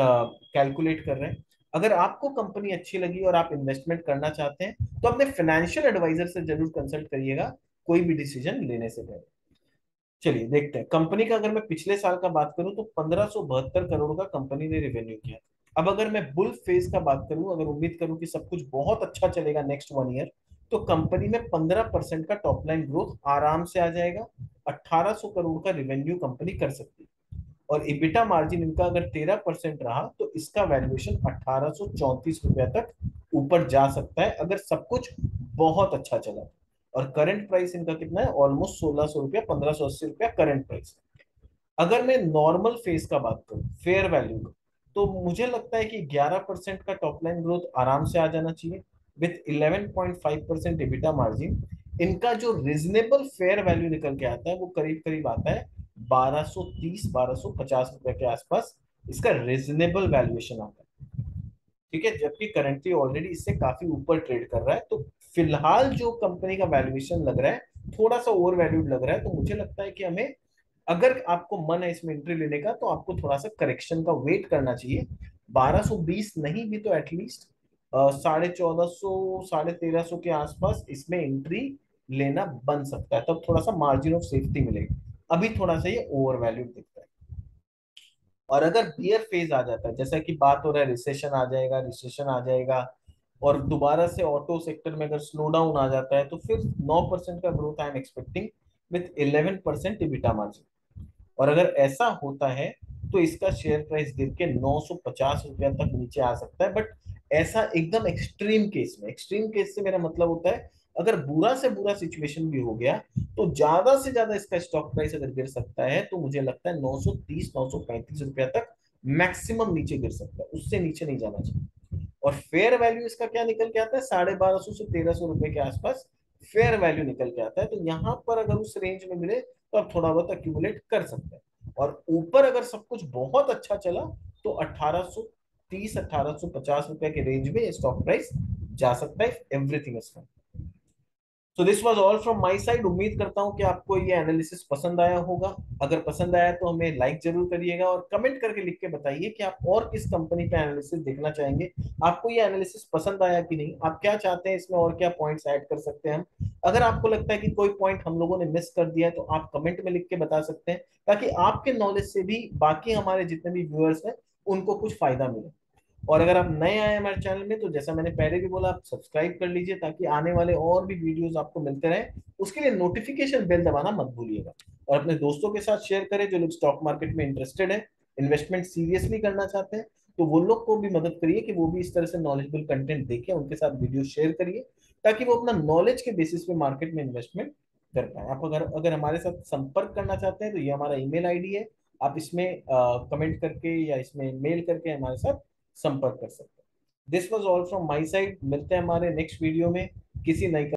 कैलकुलेट कर रहे हैं. अगर आपको कंपनी अच्छी लगी और आप इन्वेस्टमेंट करना चाहते हैं तो अपने फाइनेंशियल एडवाइजर से जरूर कंसल्ट करिएगा कोई भी डिसीजन लेने से पहले. चलिए देखते हैं कंपनी का. अगर मैं पिछले साल का बात करूं तो पंद्रह सौ बहत्तर करोड़ का कंपनी ने रेवेन्यू किया. अब अगर मैं बुल फेज का बात करूं, अगर उम्मीद करूं कि सब कुछ बहुत अच्छा चलेगा नेक्स्ट वन ईयर, तो कंपनी में पंद्रह परसेंट का टॉप लाइन ग्रोथ आराम से आ जाएगा. अठारह सौ करोड़ का रेवेन्यू कंपनी कर सकती है और इबिटा मार्जिन इनका अगर तेरह परसेंट रहा तो इसका वैल्यूएशन अठारह सौ चौंतीस रुपया तक ऊपर जा सकता है अगर सब कुछ बहुत अच्छा चला. और करंट प्राइस इनका कितना है, ऑलमोस्ट सोलह सौ रुपया, पंद्रह सौ अस्सी रुपया करंट प्राइस. अगर मैं नॉर्मल फेज का बात करूं, फेयर वैल्यू का, तो मुझे लगता है कि ग्यारह परसेंट का टॉप लाइन ग्रोथ आराम से आ जाना चाहिए with eleven point five percent EBITDA margin. इनका जो रीजनेबल फेयर वैल्यू निकल के आता है वो करीब करीब आता है बारह सौ तीस बारह सौ पचास रुपए के आसपास इसका रीजनेबल वैल्यूएशन आता है. ठीक है, जबकि करंटली ऑलरेडी इससे काफी ऊपर ट्रेड कर रहा है. तो फिलहाल जो कंपनी का वैल्यूएशन लग रहा है थोड़ा सा ओवर वैल्यूड लग रहा है. तो मुझे लगता है कि हमें, अगर आपको मन है इसमें एंट्री लेने का, तो आपको थोड़ा सा करेक्शन का वेट करना चाहिए. बारह सौ बीस नहीं भी तो एटलीस्ट साढ़े चौदह सौ साढ़े तेरह सौ के आसपास इसमें एंट्री लेना बन सकता है. तब थोड़ा सा मार्जिन ऑफ सेफ्टी मिलेगी. अभी थोड़ा सा ये ओवर वैल्यूड दिखता है. और अगर बियर फेज आ जाता है, जैसा कि बात हो रहा है रिसेशन आ जाएगा, रिसेशन आ जाएगा और दोबारा से ऑटो सेक्टर में अगर स्लो डाउन आ जाता है, तो फिर नौ परसेंट का growth I'm expecting with eleven percent EBITDA margin. और अगर ऐसा होता है तो इसका शेयर प्राइस गिर के नौ सौ पचास रुपया तक नीचे आ सकता है. बट ऐसा एकदम एक्सट्रीम केस में, एक्सट्रीम केस से मेरा मतलब होता है अगर बुरा से बुरा सिचुएशन भी हो गया तो ज्यादा से ज्यादा इसका स्टॉक प्राइस अगर गिर सकता है तो मुझे लगता है नौ सौ तीस नौ सौ पैंतीस रुपया तक मैक्सिमम नीचे गिर सकता है, उससे नीचे नहीं जाना चाहिए. और फेयर वैल्यू इसका क्या निकल के आता है, साढ़े बारह सौ से तेरह सौ रुपए के आसपास फेयर वैल्यू निकल के आता है. तो यहाँ पर अगर उस रेंज में मिले तो आप थोड़ा बहुत अक्यूमुलेट कर सकते हैं. और ऊपर अगर सब कुछ बहुत अच्छा चला तो अठारह सौ तीस अठारह सौ पचास रुपए के रेंज में स्टॉक प्राइस जा सकता है, everything is fine. So this was all from my side. उम्मीद करता हूं कि आपको ये एनालिसिस पसंद आया होगा. अगर पसंद आया तो हमें लाइक जरूर करिएगा और कमेंट करके लिख के बताइए कि आप और किस कंपनी पे एनालिसिस देखना चाहेंगे. आपको ये एनालिसिस पसंद आया कि नहीं, आप क्या चाहते हैं इसमें और क्या पॉइंट्स ऐड कर सकते हैं हम. अगर आपको लगता है कि कोई पॉइंट हम लोगों ने मिस कर दिया है तो आप कमेंट में लिख के बता सकते हैं, ताकि आपके नॉलेज से भी बाकी हमारे जितने भी व्यूअर्स हैं उनको कुछ फायदा मिले. और अगर आप नए आए हमारे चैनल में तो जैसा मैंने पहले भी बोला, आप सब्सक्राइब कर लीजिए ताकि आने वाले और भी वीडियोस आपको मिलते रहे. उसके लिए नोटिफिकेशन बेल दबाना मत भूलिएगा. और अपने दोस्तों के साथ शेयर करें जो लोग स्टॉक मार्केट में इंटरेस्टेड है, इन्वेस्टमेंट सीरियसली करना चाहते हैं. तो वो लोग को भी मदद करिए कि वो भी इस तरह से नॉलेजेबल कंटेंट देखें, उनके साथ वीडियो शेयर करिए ताकि वो अपना नॉलेज के बेसिस पे मार्केट में इन्वेस्टमेंट कर पाए. आप अगर अगर हमारे साथ संपर्क करना चाहते हैं तो ये हमारा ईमेल आईडी है. आप इसमें कमेंट करके या इसमें मेल करके हमारे साथ संपर्क कर सकते हैं. This was all from my side. मिलते हैं हमारे नेक्स्ट वीडियो में किसी नई